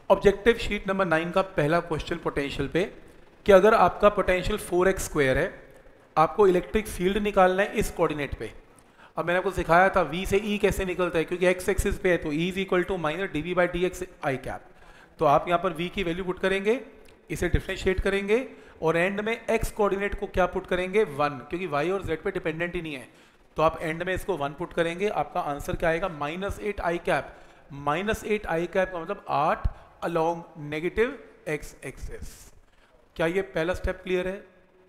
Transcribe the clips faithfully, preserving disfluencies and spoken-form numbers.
Objective sheet number nine का पहला question potential पे कि अगर आपका पोटेंशियल फोर एक्स स्क्वायर है, आपको इलेक्ट्रिक फील्ड निकालना है इस कोऑर्डिनेट पे। अब मैंने आपको सिखाया था v से e कैसे निकलता है, क्योंकि x एक्सिस पे है तो e is equal to minus D V by D X I cap. तो आप यहाँ पर v की वैल्यू पुट करेंगे, इसे डिफ्रेंशिएट करेंगे और एंड में x कोऑर्डिनेट को क्या पुट करेंगे, वन, क्योंकि y और z पे डिपेंडेंट ही नहीं है। तो आप एंड में इसको वन पुट करेंगे, आपका आंसर क्या आएगा, minus eight I cap. Minus eight I cap का मतलब आठ अलोंग नेगेटिव एक्स एक्सिस। क्या ये पहला स्टेप क्लियर है?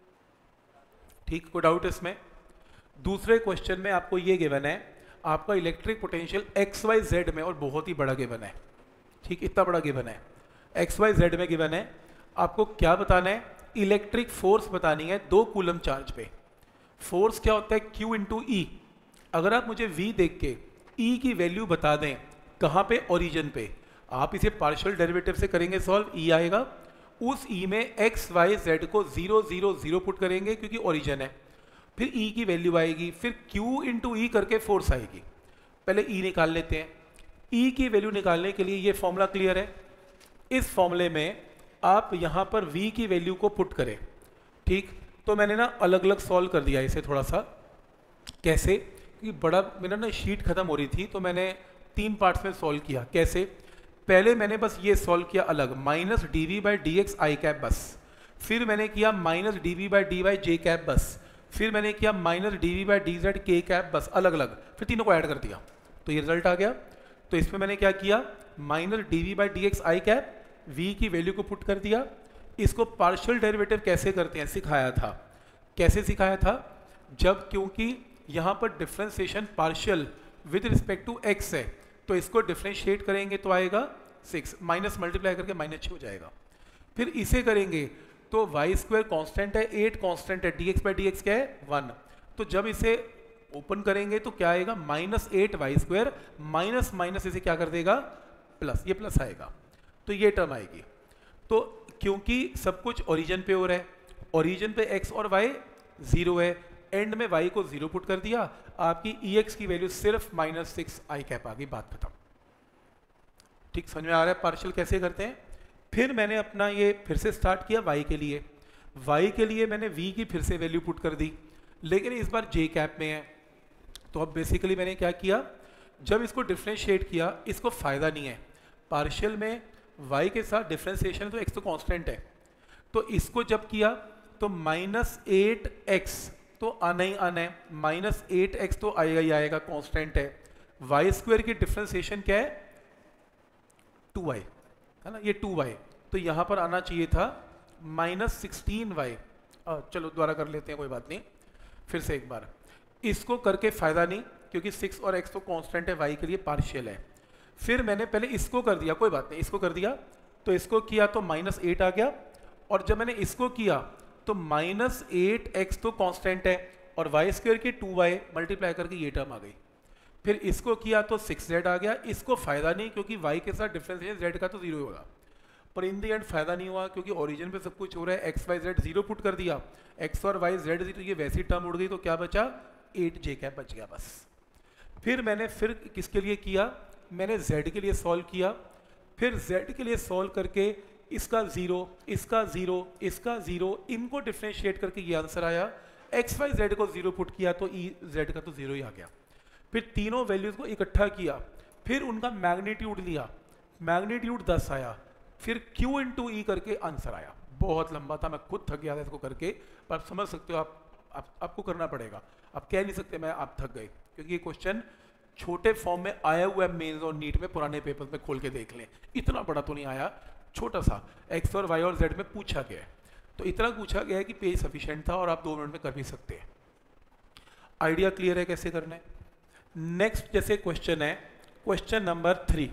ठीक, कोई डाउट इसमें? दूसरे क्वेश्चन में आपको ये गिवन है, आपका electric potential X Y Z में, और बहुत ही बड़ा गिवन है, ठीक, इतना बड़ा गिवन है, एक्स वाई जेड में गिवन है। आपको क्या बताना है, इलेक्ट्रिक फोर्स बतानी है दो कूलम चार्ज पे। फोर्स क्या होता है, Q इंटू ई। अगर आप मुझे V देख के E की वैल्यू बता दें, कहाँ पे, ओरिजिन पे, आप इसे पार्शियल डेरिवेटिव से करेंगे सॉल्व, E आएगा। उस E में एक्स वाई जेड को जीरो जीरो जीरो पुट करेंगे क्योंकि ओरिजिन है, फिर E की वैल्यू आएगी, फिर Q इंटू ई करके फोर्स आएगी। पहले E निकाल लेते हैं। E की वैल्यू निकालने के लिए ये फॉर्मूला क्लियर है। इस फॉर्मूले में आप यहाँ पर V की वैल्यू को पुट करें, ठीक। तो मैंने ना अलग अलग सॉल्व कर दिया इसे थोड़ा सा। कैसे? क्योंकि बड़ा मेरा ना शीट खत्म हो रही थी तो मैंने तीन पार्ट्स में सॉल्व किया। कैसे? पहले मैंने बस ये सॉल्व किया अलग, minus D V by D X I cap बस। फिर मैंने किया minus D V by D Y J cap बस। फिर मैंने किया minus D V by D Z K cap बस, अलग अलग। फिर तीनों को ऐड कर दिया तो ये रिजल्ट आ गया। तो इसमें मैंने क्या किया, minus D V by D X I cap, V की वैल्यू को पुट कर दिया। इसको पार्शियल डेरिवेटिव कैसे करते हैं सिखाया था। कैसे सिखाया था? जब क्योंकि यहाँ पर differentiation partial with respect to X है, तो इसको डिफरेंशिएट करेंगे तो आएगा सिक्स, माइनस मल्टीप्लाई करके माइनस छः हो जाएगा। फिर इसे करेंगे तो वाई स्क्वायर कॉन्स्टेंट है, एट कॉन्स्टेंट है, D X by D X क्या है, वन। तो जब इसे ओपन करेंगे तो क्या आएगा, minus eight Y square, minus minus इसे क्या कर देगा, प्लस, ये प्लस आएगा, तो ये टर्म आएगी। तो क्योंकि सब कुछ ओरिजिन पे हो रहा है, ओरिजिन पे x और y जीरो है, एंड में y को जीरो पुट कर दिया, आपकी ई एक्स की वैल्यू सिर्फ माइनस सिक्स आई कैप आ गई, बात खत्म। ठीक, समझ में आ रहा है पार्शियल कैसे करते हैं? फिर मैंने अपना ये फिर से स्टार्ट किया y के लिए। y के लिए मैंने v की फिर से वैल्यू पुट कर दी, लेकिन इस बार j कैप में है। तो अब बेसिकली मैंने क्या किया, जब इसको डिफ्रेंशिएट किया, इसको फायदा नहीं है, पार्शियल में y के साथ डिफरेंशिएशन तो x तो कांस्टेंट है, तो इसको जब किया तो माइनस एट एक्स तो आना ही आना है, माइनस एट एक्स तो आएगा ही आएगा, कांस्टेंट है। वाई स्क्वायर की डिफरेंशिएशन क्या है, टू वाई है ना, ये टू वाई, तो यहाँ पर आना चाहिए था माइनस सिक्सटीन वाई। चलो दोबारा कर लेते हैं, कोई बात नहीं, फिर से एक बार। इसको करके फायदा नहीं, क्योंकि सिक्स और एक्स तो कांस्टेंट है, वाई के लिए पार्शियल है। फिर मैंने पहले इसको कर दिया, कोई बात नहीं, इसको कर दिया, तो इसको किया तो माइनस एट आ गया, और जब मैंने इसको किया तो माइनस एट एक्स तो कांस्टेंट है, और वाई स्क्वायर की टू वाई मल्टीप्लाई करके ये टर्म आ गई। फिर इसको किया तो सिक्स जेड आ गया, इसको फायदा नहीं क्योंकि वाई के साथ डिफरेंशिएशन जेड का तो जीरो होगा, पर इन दी एंड फायदा नहीं हुआ क्योंकि ओरिजिन पे सब कुछ हो रहा है। X Y Z zero put कर दिया, एक्स और वाई जेड जीरो, ये वैसी टर्म उड़ गई, तो क्या बचा, एट जे कैप बच गया बस। फिर मैंने फिर किसके लिए किया, मैंने z के लिए सॉल्व किया। फिर z के लिए सॉल्व करके इसका जीरो, इसका जीरो, इसका जीरो, इनको डिफरेंशिएट करके ये आंसर आया। एक्स वाई जेड को जीरो पुट किया तो ई जेड का तो जीरो ही आ गया। फिर तीनों वैल्यूज को इकट्ठा किया, फिर उनका मैग्नीट्यूड लिया, मैग्नीट्यूड दस आया, फिर q इंटू ई करके आंसर आया। बहुत लंबा था, मैं खुद थक गया था इसको करके, पर आप समझ सकते हो, आप, आप आपको करना पड़ेगा, आप कह नहीं सकते मैं आप थक गए, क्योंकि ये क्वेश्चन छोटे फॉर्म में आया हुआ है मेंस और नीट में, पुराने पेपर्स में खोल के देख लें, इतना बड़ा तो नहीं आया, छोटा सा एक्स और वाई और जेड में पूछा गया है, तो इतना पूछा गया है कि पेज सफिशिएंट था और आप दो मिनट में कर भी सकते हैं। आइडिया क्लियर है कैसे करना है? नेक्स्ट जैसे क्वेश्चन है, क्वेश्चन नंबर थ्री,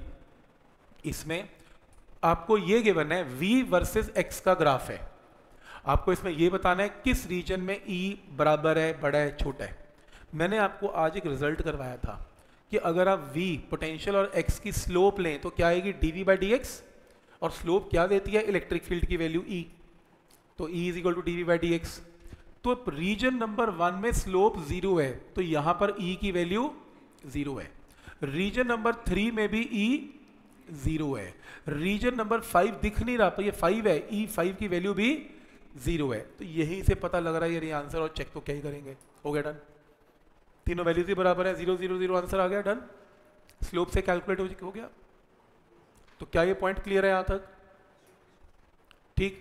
इसमें आपको ये गिवन है v वर्सेस x का ग्राफ है। आपको इसमें ये बताना है किस रीजन में e बराबर है, बड़ा है, छोटा है। मैंने आपको आज एक रिजल्ट करवाया था कि अगर आप v पोटेंशियल और x की स्लोप लें तो क्या आएगी, dv बाई डी एक्स, और स्लोप क्या देती है, इलेक्ट्रिक फील्ड की वैल्यू e, तो e is equal to D V by D X. तो रीजन नंबर वन में स्लोप जीरो है, तो यहां पर e की वैल्यू जीरो है। रीजन नंबर थ्री में भी e जीरो है। रीजन नंबर फाइव दिख नहीं रहा पर ये फाइव है, ई फाइव की वैल्यू भी जीरो है। तो यही से पता लग रहा है ये आंसर, और चेक तो क्या ही करेंगे। हो गया डन, तीनों वैल्यूज ही बराबर है, जीरो जीरो जीरो आंसर आ गया डन। स्लोप से कैलकुलेट हो गया। तो क्या ये पॉइंट क्लियर है यहां तक? ठीक,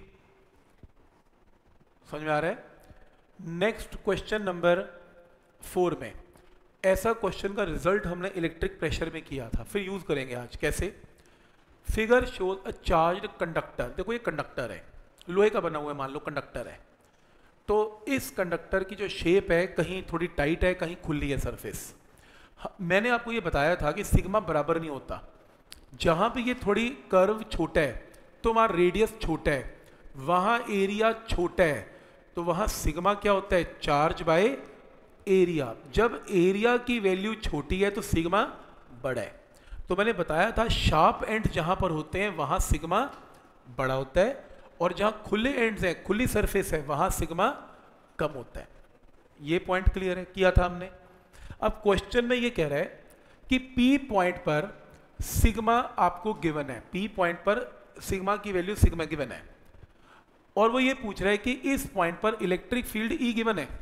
समझ में आ रहा है? नेक्स्ट क्वेश्चन नंबर फोर में ऐसा क्वेश्चन का रिजल्ट हमने इलेक्ट्रिक प्रेशर में किया था, फिर यूज करेंगे आज। कैसे? Figure shows a charged conductor. देखो ये कंडक्टर है, लोहे का बना हुआ है, मान लो कंडक्टर है। तो इस कंडक्टर की जो शेप है कहीं थोड़ी टाइट है, कहीं खुली है सरफेस। मैंने आपको ये बताया था कि सिग्मा बराबर नहीं होता। जहां पे ये थोड़ी कर्व छोटा है तो वहां रेडियस छोटा है, वहां एरिया छोटा है, तो वहां सिग्मा क्या होता है? Charge by area. जब एरिया की वैल्यू छोटी है तो सिग्मा बड़ा है। तो मैंने बताया था शार्प एंड जहां पर होते हैं वहां सिग्मा बड़ा होता है, और जहां खुले एंड्स हैं, खुली सरफेस है, वहां सिग्मा कम होता है। ये पॉइंट क्लियर है, किया था हमने। अब क्वेश्चन में ये कह रहा है कि पी पॉइंट पर सिग्मा आपको गिवन है, पी पॉइंट पर सिग्मा की वैल्यू सिग्मा गिवन है, और वो ये पूछ रहा है कि इस पॉइंट पर इलेक्ट्रिक फील्ड ई गिवन है।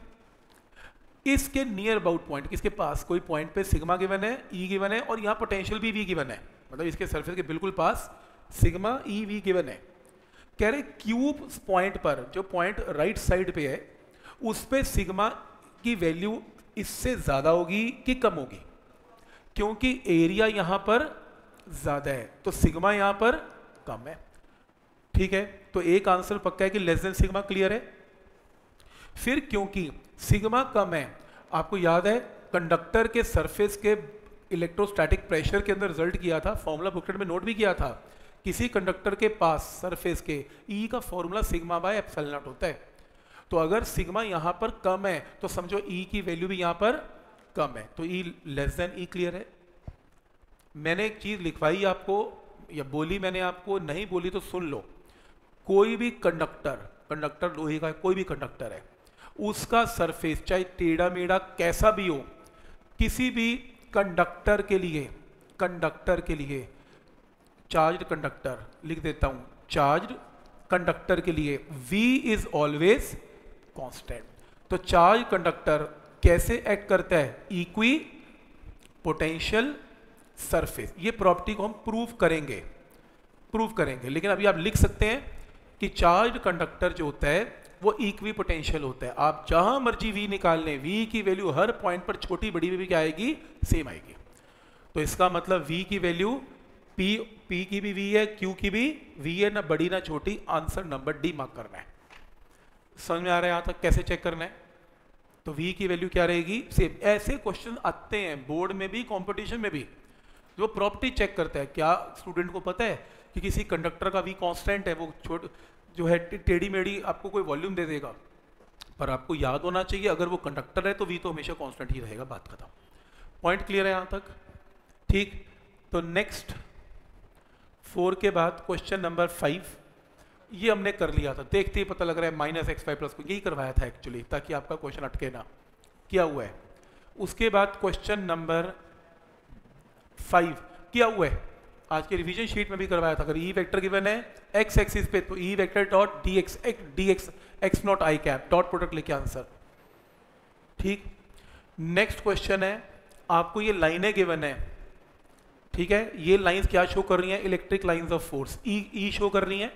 इसके नियर अबाउट पॉइंट, किसके पास कोई पॉइंट पे सिग्मा गिवन है, ई गिवन है, और यहाँ पोटेंशियल भी वी गिवन है, मतलब इसके सरफेस के बिल्कुल पास सिग्मा ई वी गिवन है। कह रहे क्यूब पॉइंट पर, जो पॉइंट राइट साइड पे है, उस पे सिग्मा की वैल्यू इससे ज्यादा होगी कि कम होगी? क्योंकि एरिया यहां पर ज्यादा है तो सिग्मा यहां पर कम है। ठीक है, तो एक आंसर पक्का है कि लेस देन सिग्मा। क्लियर है? फिर क्योंकि सिग्मा कम है, आपको याद है कंडक्टर के सरफेस के इलेक्ट्रोस्टैटिक प्रेशर के अंदर रिजल्ट किया था, फॉर्मूला बुकलेट में नोट भी किया था। किसी कंडक्टर के पास सरफेस के ई का formula sigma by epsilon naught होता है। तो अगर सिग्मा यहां पर कम है तो समझो ई की वैल्यू भी यहां पर कम है, तो E less than E. Clear है? मैंने एक चीज लिखवाई आपको, या बोली मैंने आपको, नहीं बोली तो सुन लो। कोई भी कंडक्टर, कंडक्टर लोहे का कोई भी कंडक्टर है, उसका सरफेस चाहे टेढ़ा मेढ़ा कैसा भी हो, किसी भी कंडक्टर के लिए, कंडक्टर के लिए चार्ज्ड कंडक्टर लिख देता हूं, चार्ज्ड कंडक्टर के लिए V इज ऑलवेज कांस्टेंट। तो चार्ज कंडक्टर कैसे एक्ट करता है? Equipotential surface. ये प्रॉपर्टी को हम प्रूव करेंगे, प्रूव करेंगे। लेकिन अभी आप लिख सकते हैं कि चार्ज कंडक्टर जो होता है वो इक्वी पोटेंशियल होता है। आप जहां मर्जी V निकाल लें, V की वैल्यू हर पॉइंट पर छोटी बड़ी भी क्या आएगी? सेम आएगी। तो इसका मतलब V की वैल्यू P, P की भी V है, Q की भी V है, ना बड़ी ना छोटी। आंसर नंबर डी मार्क करना है। समझ में आ रहा है यहां तक कैसे चेक करना है? तो V की वैल्यू क्या रहेगी? सेम। ऐसे क्वेश्चन आते हैं बोर्ड में भी, कंपटीशन में भी, जो प्रॉपर्टी चेक करता है। क्या स्टूडेंट को पता है कि किसी कंडक्टर का V कांस्टेंट है? वो छोट जो है टेढ़ी मेढ़ी आपको कोई वॉल्यूम दे देगा, पर आपको याद होना चाहिए अगर वो कंडक्टर है तो V तो हमेशा कांस्टेंट ही रहेगा। बात खत्म। पॉइंट क्लियर है यहां तक? ठीक। तो नेक्स्ट फोर के बाद क्वेश्चन नंबर फाइव, ये हमने कर लिया था, देखते ही पता लग रहा है माइनस एक्स फाइव प्लस को, यही करवाया था एक्चुअली, ताकि आपका क्वेश्चन अटके ना। किया हुआ है। उसके बाद क्वेश्चन नंबर फाइव किया हुआ है, आज के रिवीजन शीट में भी करवाया था। अगर ई वेक्टर गिवन है एक्स एक्सिस पे तो E vector dot d x d x x naught i cap dot product लेके आंसर। ठीक। नेक्स्ट क्वेश्चन है, आपको ये लाइनें गिवन है, ठीक है, ये लाइंस क्या शो कर रही हैं? Electric lines of force, E E show कर रही हैं।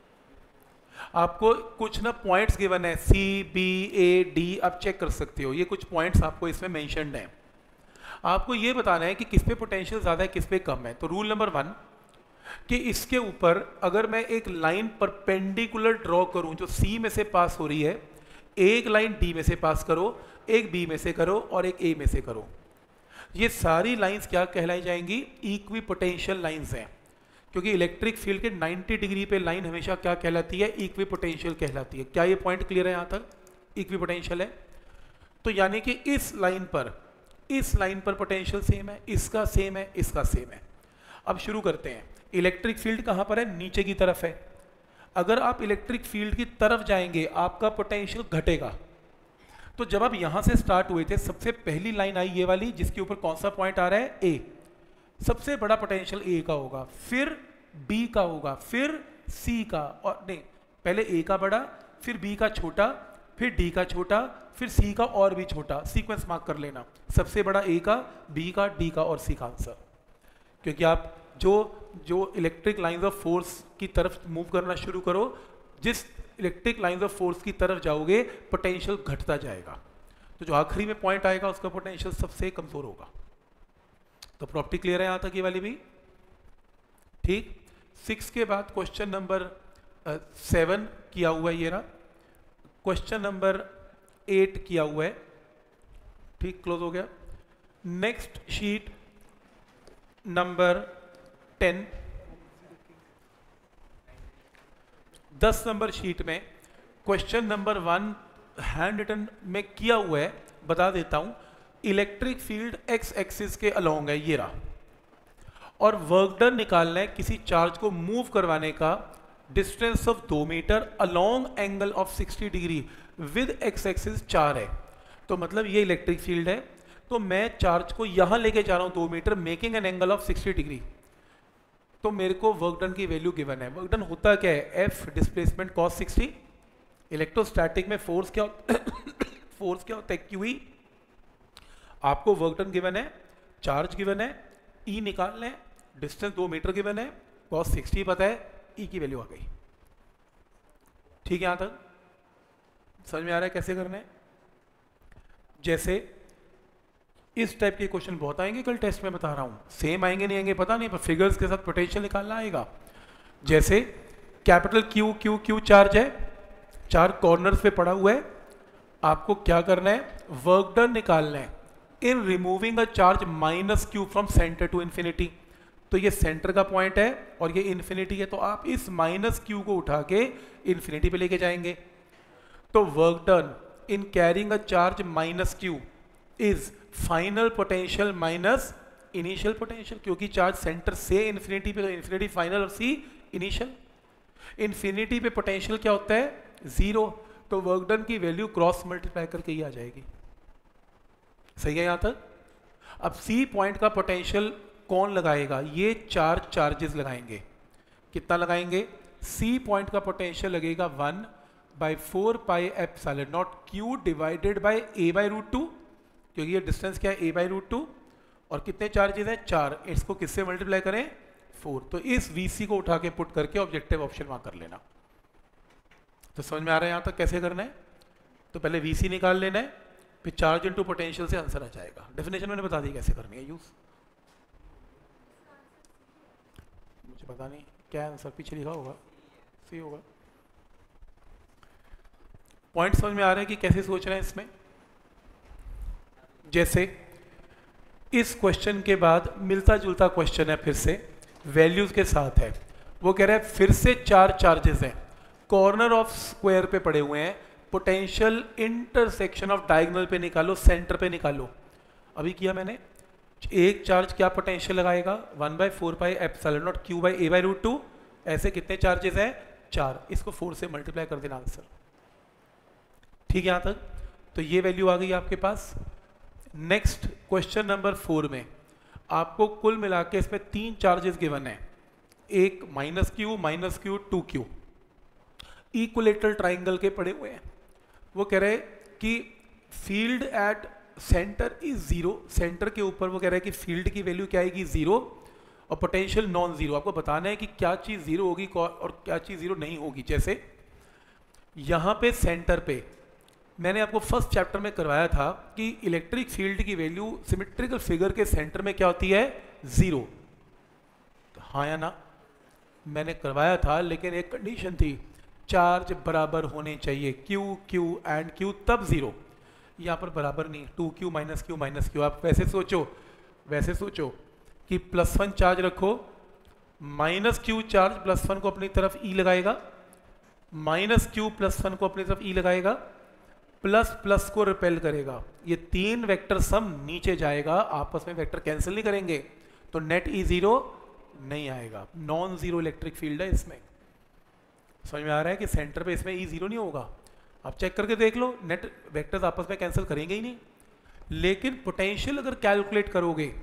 आपको कुछ ना पॉइंट्स गिवन है, सी बी ए डी, आप चेक कर सकते हो। ये कुछ पॉइंट्स आपको इसमें मेंशन्ड हैं। आपको ये बताना है कि किस पे पोटेंशियल ज्यादा है, किस पे कम है। तो रूल नंबर वन कि इसके ऊपर अगर मैं एक लाइन परपेंडिकुलर ड्रॉ करूं जो सी में से पास हो रही है, एक लाइन डी में से पास करो, एक बी में से करो और एक ए में से करो, ये सारी लाइंस क्या कहलाई जाएंगी? इक्वी पोटेंशियल लाइंस हैं। क्योंकि इलेक्ट्रिक फील्ड के नब्बे डिग्री पे लाइन हमेशा क्या कहलाती है? इक्वी पोटेंशियल कहलाती है। क्या ये पॉइंट क्लियर है? यहां तक इक्वी पोटेंशियल है। तो यानी कि इस लाइन पर, इस लाइन पर पोटेंशियल सेम है, इसका सेम है, इसका सेम है। अब शुरू करते हैं। इलेक्ट्रिक फील्ड कहां पर है? नीचे की तरफ है। अगर आप इलेक्ट्रिक फील्ड की तरफ जाएंगे आपका पोटेंशियल घटेगा। तो जब आप यहां से स्टार्ट हुए थे, सबसे पहली लाइन आई ये वाली, जिसके ऊपर कौन सा पॉइंट आ रहा है? ए। सबसे बड़ा पोटेंशियल ए का होगा, फिर बी का होगा, फिर सी का, और नहीं पहले ए का बड़ा, फिर बी का छोटा, फिर डी का छोटा, फिर सी का और भी छोटा। सीक्वेंस मार्क कर लेना, सबसे बड़ा ए का, बी का, डी का और सी का आंसर। क्योंकि आप जो जो इलेक्ट्रिक लाइंस ऑफ फोर्स की तरफ मूव करना शुरू करो, जिस इलेक्ट्रिक लाइंस ऑफ फोर्स की तरफ जाओगे पोटेंशियल घटता जाएगा, तो जो आखिरी में पॉइंट आएगा उसका पोटेंशियल सबसे कमजोर होगा। तो प्रॉपर्टी क्लियर है यहां तक ये वाली भी? ठीक। सिक्स के बाद क्वेश्चन नंबर सेवन किया हुआ है ये रहा, क्वेश्चन नंबर एट किया हुआ है। ठीक, क्लोज हो गया। नेक्स्ट शीट नंबर टेन, दस नंबर शीट में question number one handwritten में किया हुआ है, बता देता हूं। इलेक्ट्रिक फील्ड एक्स एक्सिस के अलोंग है ये रहा, और वर्क डन निकालना है किसी चार्ज को मूव करवाने का डिस्टेंस ऑफ दो metre along angle of sixty degree with x axis चार है। तो मतलब ये इलेक्ट्रिक फील्ड है, तो मैं चार्ज को यहां लेके जा रहा हूं दो metre, making an angle of sixty degree. तो मेरे को वर्क डन की वैल्यू गिवन है। वर्क डन होता क्या है? F displacement cos sixty. Electrostatic में फोर्स क्या फोर्स क्या होता है? क्यूई। आपको वर्क डन गिवन है, चार्ज गिवन है, ई निकालना है, डिस्टेंस दो मीटर गिवन है, कॉस सिक्सटी पता है, ई की वैल्यू आ गई। ठीक है, यहां तक समझ में आ रहा है कैसे करना है? जैसे इस टाइप के क्वेश्चन बहुत आएंगे कल टेस्ट में, बता रहा हूं। सेम आएंगे नहीं आएंगे पता नहीं, पर फिगर्स के साथ पोटेंशियल निकालना आएगा। जैसे capital Q Q Q charge है, चार कॉर्नर्स पे पड़ा हुआ है, आपको क्या करना है? वर्क डन निकालना है in removing a charge minus q from centre to infinity. तो ये सेंटर का पॉइंट है और ये इन्फिनिटी है, तो आप इस माइनस क्यू को उठा के इन्फिनिटी पे लेके जाएंगे। तो work done in carrying a charge minus q is final potential minus initial potential, क्योंकि चार्ज सेंटर से इन्फिनिटी पे, तो इन्फिनिटी फाइनल और सी इनिशियल। इन्फिनिटी पे पोटेंशियल क्या होता है? जीरो। तो वर्क डन की वैल्यू क्रॉस मल्टीप्लाई करके ही आ जाएगी। सही है यहां तक? अब सी पॉइंट का पोटेंशियल कौन लगाएगा? ये चार चार्जेस लगाएंगे। कितना लगाएंगे? सी पॉइंट का पोटेंशियल लगेगा one by four pi epsilon naught q divided by a by root two, क्योंकि ये डिस्टेंस क्या है? A by root two. और कितने चार्जेस हैं? चार। इसको किससे मल्टीप्लाई करें? फोर। तो इस वीसी को उठा के पुट करके ऑब्जेक्टिव ऑप्शन वहां कर लेना। तो समझ में आ रहा है यहां तक कैसे करना है? तो पहले वीसी निकाल लेना है, फिर चार्ज इनटू पोटेंशियल से आंसर आ जाएगा। डेफिनेशन मैंने बता दी कैसे करनी है यूज। मुझे पता नहीं क्या आंसर पीछे लिखा होगा, सी होगा। पॉइंट समझ में आ रहा है कि कैसे सोच रहे हैं इसमें? जैसे इस क्वेश्चन के बाद मिलता जुलता क्वेश्चन है, फिर से वैल्यूज के साथ है। वो कह रहा है फिर से चार चार्जेस हैं, कॉर्नर ऑफ स्क्वायर पे पड़े हुए हैं, पोटेंशियल इंटरसेक्शन ऑफ डायगोनल पे निकालो, सेंटर पे निकालो। अभी किया मैंने। एक चार्ज क्या पोटेंशियल लगाएगा? One by four pi epsilon naught q by a by root two. ऐसे कितने चार्जेस हैं? चार। इसको फोर से मल्टीप्लाई कर देना आंसर। ठीक है यहां तक? तो ये वैल्यू आ गई आपके पास। नेक्स्ट क्वेश्चन नंबर फोर में आपको कुल मिला के इसमें तीन चार्जेस गिवन है, एक minus q, minus q, two q, equilateral triangle के पड़े हुए हैं। वो कह रहे कि field at centre is zero. Centre के ऊपर वो कह रहा है कि फील्ड की वैल्यू क्या आएगी? जीरो, और पोटेंशियल नॉन जीरो। आपको बताना है कि क्या चीज जीरो होगी और क्या चीज जीरो नहीं होगी। जैसे यहां पे सेंटर पे मैंने आपको फर्स्ट चैप्टर में करवाया था कि इलेक्ट्रिक फील्ड की वैल्यू सिमेट्रिकल फिगर के सेंटर में क्या होती है? जीरो। तो हाँ या ना? मैंने करवाया था, लेकिन एक कंडीशन थी, चार्ज बराबर होने चाहिए, क्यू क्यू एंड क्यू, तब जीरो। यहाँ पर बराबर नहीं, two q minus q minus q. आप वैसे सोचो वैसे सोचो कि प्लस वन चार्ज रखो, minus q charge plus one को अपनी तरफ ई लगाएगा, माइनस क्यू प्लस वन को अपनी तरफ ई लगाएगा, प्लस प्लस को रिपेल करेगा। ये तीन वेक्टर सम नीचे जाएगा, आपस में वेक्टर कैंसिल नहीं करेंगे, तो नेट ई जीरो नहीं आएगा। नॉन जीरो इलेक्ट्रिक फील्ड है इसमें। समझ में आ रहा है कि सेंटर पे इसमें ई जीरो नहीं होगा। आप चेक करके देख लो, नेट वेक्टर्स आपस में कैंसिल करेंगे ही नहीं। लेकिन पोटेंशियल अगर कैलकुलेट करोगे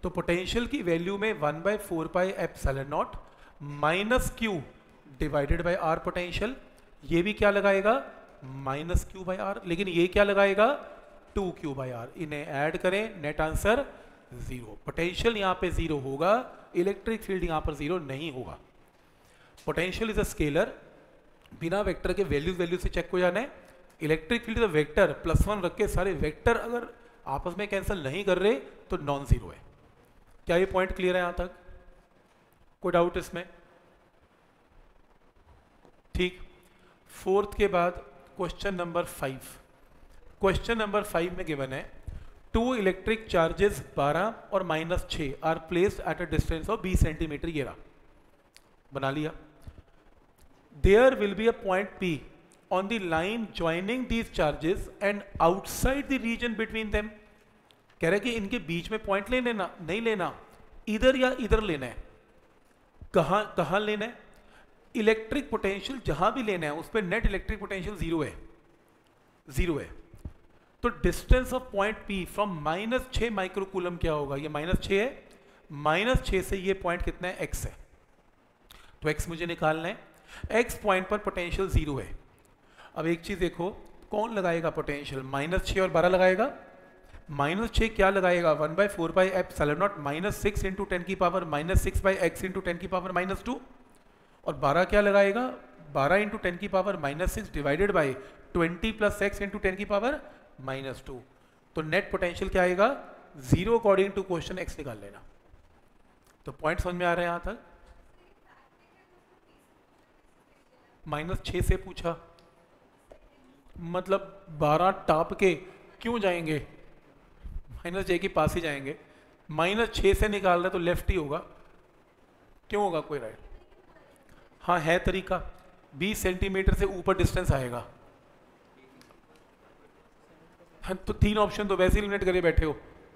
तो पोटेंशियल की वैल्यू में one by four pi epsilon naught minus q divided by r potential, ये भी क्या लगाएगा माइनस क्यू बाई आर, लेकिन ये क्या लगाएगा टू क्यू बाई आर। इन्हें ऐड करें, नेट आंसर जीरो। पोटेंशियल यहाँ पे जीरो होगा, इलेक्ट्रिक फील्ड यहाँ पर जीरो नहीं होगा। पोटेंशियल इज अ स्केलर, बिना वेक्टर के वैल्यूज वैल्यू से चेक हो जाना है। Electric field is a vector, plus one रख के सारे वेक्टर अगर आपस में कैंसिल नहीं कर रहे तो नॉन जीरो है। क्या ये पॉइंट क्लियर है यहां तक? कोई डाउट इसमें? ठीक। फोर्थ के बाद question number five. Question number five में गिवन है टू इलेक्ट्रिक चार्जेस बारह और माइनस छः are placed at a distance of बीस सेंटीमीटर। ये रहा, बना लिया। There will be a point P on the line joining these charges and outside the region between them. कह रहे कि इनके बीच में पॉइंट ले लेना, नहीं लेना, इधर या इधर लेना है। कहां कहां लेना है? इलेक्ट्रिक पोटेंशियल जहां भी लेना है उस पर नेट इलेक्ट्रिक पोटेंशियल जीरो है, जीरो है। तो distance of point P from minus छः माइक्रोकूलम क्या होगा? ये माइनस छः है, माइनस छः से ये पॉइंट कितना है? एक्स है। तो एक्स मुझे निकालना है। एक्स पॉइंट पर पोटेंशियल जीरो है। अब एक चीज देखो, कौन लगाएगा पोटेंशियल? माइनस छः और बारह लगाएगा। माइनस छः क्या लगाएगा? One by four by epsilon naught minus six into ten की power minus six by x into ten की पावर माइनस टू। और बारह क्या लगाएगा? बारह इंटू टेन की power minus six divided by twenty plus x into ten की power minus two. तो नेट पोटेंशियल क्या आएगा? Zero according to question, x निकाल लेना। तो पॉइंट समझ में आ रहे हैं यहां तक? माइनस छः से पूछा, मतलब बारह टाप के क्यों जाएंगे? माइनस छः के पास ही जाएंगे। माइनस छः से निकाल रहे तो लेफ्ट ही होगा, क्यों होगा? कोई राइट? हाँ है तरीका, बीस सेंटीमीटर से ऊपर डिस्टेंस आएगा। हाँ, तो तीन ऑप्शन तो वैसे एलिमिनेट करके बैठे हो।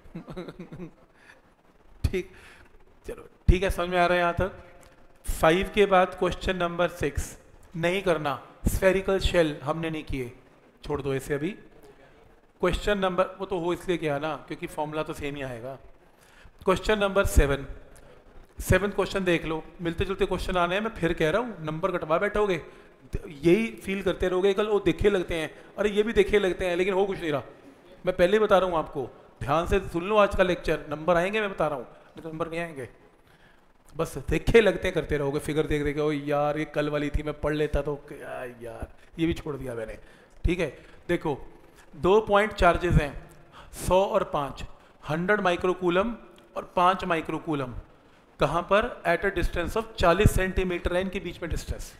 ठीक, चलो ठीक है, समझ में आ रहा है यहाँ तक? फाइव के बाद क्वेश्चन नंबर सिक्स नहीं करना, स्फेरिकल शेल हमने नहीं किए, छोड़ दो इसे अभी। क्वेश्चन नंबर, वो तो हो इसलिए किया ना क्योंकि फॉर्मूला तो सेम ही आएगा। Question number seven, seven question देख लो, मिलते जुलते क्वेश्चन आने हैं। मैं फिर कह रहा हूँ, नंबर कटवा बैठोगे यही फील करते रहोगे कल वो देखे लगते हैं, अरे ये भी देखे लगते हैं, लेकिन हो कुछ नहीं रहा। मैं पहले ही बता रहा हूँ आपको, ध्यान से सुन लो आज का लेक्चर, नंबर आएंगे मैं बता रहा हूँ, नहीं तो नंबर नहीं आएंगे। बस देखे लगते हैं करते रहोगे, फिगर देख देखे ओ यार ये कल वाली थी, मैं पढ़ लेता तो यार, ये भी छोड़ दिया मैंने। ठीक है, देखो दो पॉइंट चार्जेस हैं, सौ और पाँच, हंड्रेड माइक्रोकूलम और पाँच माइक्रोकूलम। कहाँ पर? एट अ डिस्टेंस ऑफ चालीस सेंटीमीटर है इनके बीच में distance.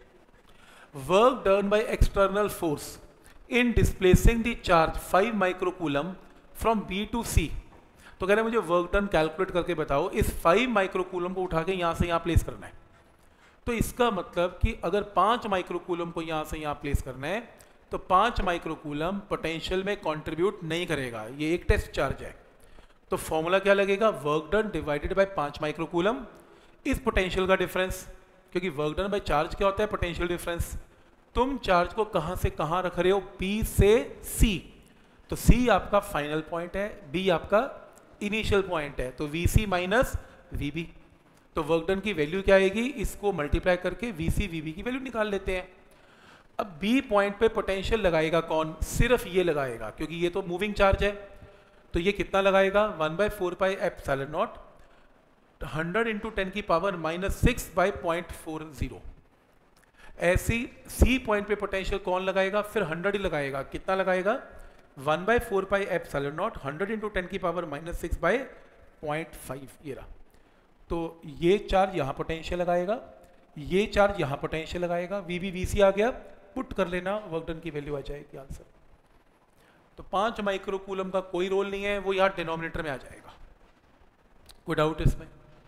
Work done by external force in displacing the charge five microcoulomb from B to C. तो कह रहे हैं मुझे वर्क डन कैलकुलेट करके बताओ, इस फाइव माइक्रोकूलम को उठा के यहाँ से यहाँ प्लेस करना है। तो इसका मतलब कि अगर पाँच माइक्रोकूलम को यहाँ से यहाँ प्लेस करना है तो पाँच माइक्रोकूलम पोटेंशियल में कंट्रीब्यूट नहीं करेगा, ये एक टेस्ट चार्ज है। तो फॉर्मूला क्या लगेगा? वर्क डन डिवाइडेड बाय पाँच माइक्रोकूलम इस पोटेंशियल का डिफरेंस, क्योंकि वर्क डन बाय चार्ज क्या होता है? Potential difference. तुम चार्ज को कहाँ से कहाँ रख रहे हो? बी से सी। तो सी आपका फाइनल पॉइंट है, बी आपका इनिशियल पॉइंट है, तो V C minus V B. तो वर्क डन की वैल्यू क्या आएगी? इसको मल्टीप्लाई करके वी सी वी बी की वैल्यू निकाल लेते हैं। अब बी पॉइंट पे पोटेंशियल लगाएगा कौन? सिर्फ ये लगाएगा, क्योंकि ये तो मूविंग चार्ज है। तो ये कितना लगाएगा? One by four pi epsilon naught hundred into ten की power minus six by point four zero. ऐसी सी पॉइंट पे पोटेंशियल कौन लगाएगा? फिर हंड्रेड ही लगाएगा। कितना लगाएगा? One by four pi epsilon naught hundred into ten की power minus six by point five, ये रहा। तो ये चार्ज यहाँ पोटेंशियल लगाएगा, ये चार्ज यहाँ पोटेंशियल लगाएगा, वी बी वी सी आ गया, पुट कर लेना, वर्क डन की वैल्यू आ जाएगी आंसर। तो पाँच माइक्रोकूलम का कोई रोल नहीं है, वो यहाँ डिनोमिनेटर में आ जाएगा। कोई डाउट इसमें?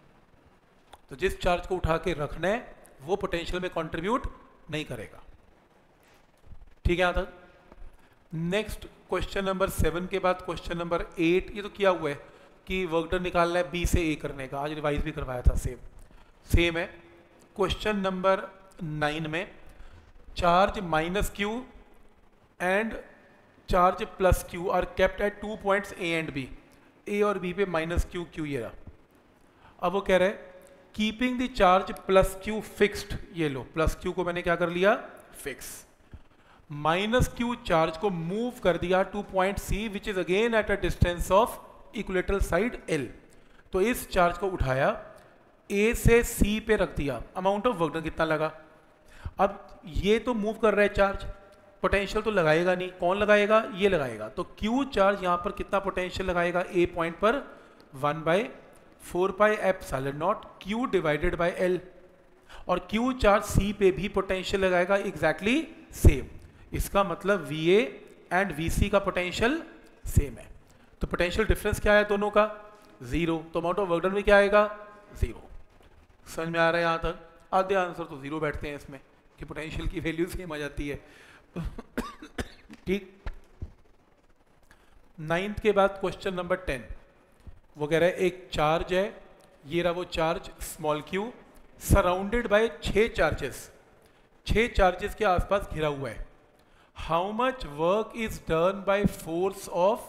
तो जिस चार्ज को उठा के रखना है वो पोटेंशियल में कंट्रीब्यूट नहीं करेगा। ठीक है यहाँ तक? नेक्स्ट क्वेश्चन नंबर सेवन के बाद क्वेश्चन नंबर एट, ये तो किया हुआ है कि वर्क डन निकालना है बी से ए करने का, आज रिवाइज भी करवाया था, सेम सेम है। क्वेश्चन नंबर नाइन में charge minus q and charge plus q are kept at two points A and B. A और बी पे माइनस क्यू, क्यू ये रहा। अब वो कह रहे हैं keeping the charge plus q fixed, ये लो प्लस क्यू को मैंने क्या कर लिया फिक्स, माइनस क्यू चार्ज को मूव कर दिया to point C which is again at a distance of equilateral side l. तो इस चार्ज को उठाया ए से सी पे रख दिया, अमाउंट ऑफ वर्क डन कितना लगा। अब ये तो मूव कर रहा है चार्ज, पोटेंशियल तो लगाएगा नहीं, कौन लगाएगा ये लगाएगा। तो क्यू चार्ज यहां पर कितना पोटेंशियल लगाएगा ए पॉइंट पर, one by four pi epsilon naught q divided by l. और क्यू चार्ज सी पे भी पोटेंशियल लगाएगा एग्जैक्टली सेम। इसका मतलब V A and V C का पोटेंशियल सेम है। तो पोटेंशियल डिफरेंस क्या है दोनों का, जीरो। तो अमाउंट ऑफ वर्क डन में क्या आएगा, जीरो। समझ में आ रहा है यहाँ तक? आधे आंसर तो जीरो बैठते हैं इसमें कि पोटेंशियल की वैल्यू सेम आ जाती है। ठीक। नाइन्थ के बाद क्वेश्चन नंबर टेन, वो कह रहा है एक चार्ज है, ये रहा वो charge small q, surrounded by छह चार्जेस, छह चार्जेस के आसपास घिरा हुआ है। How much work is done by force of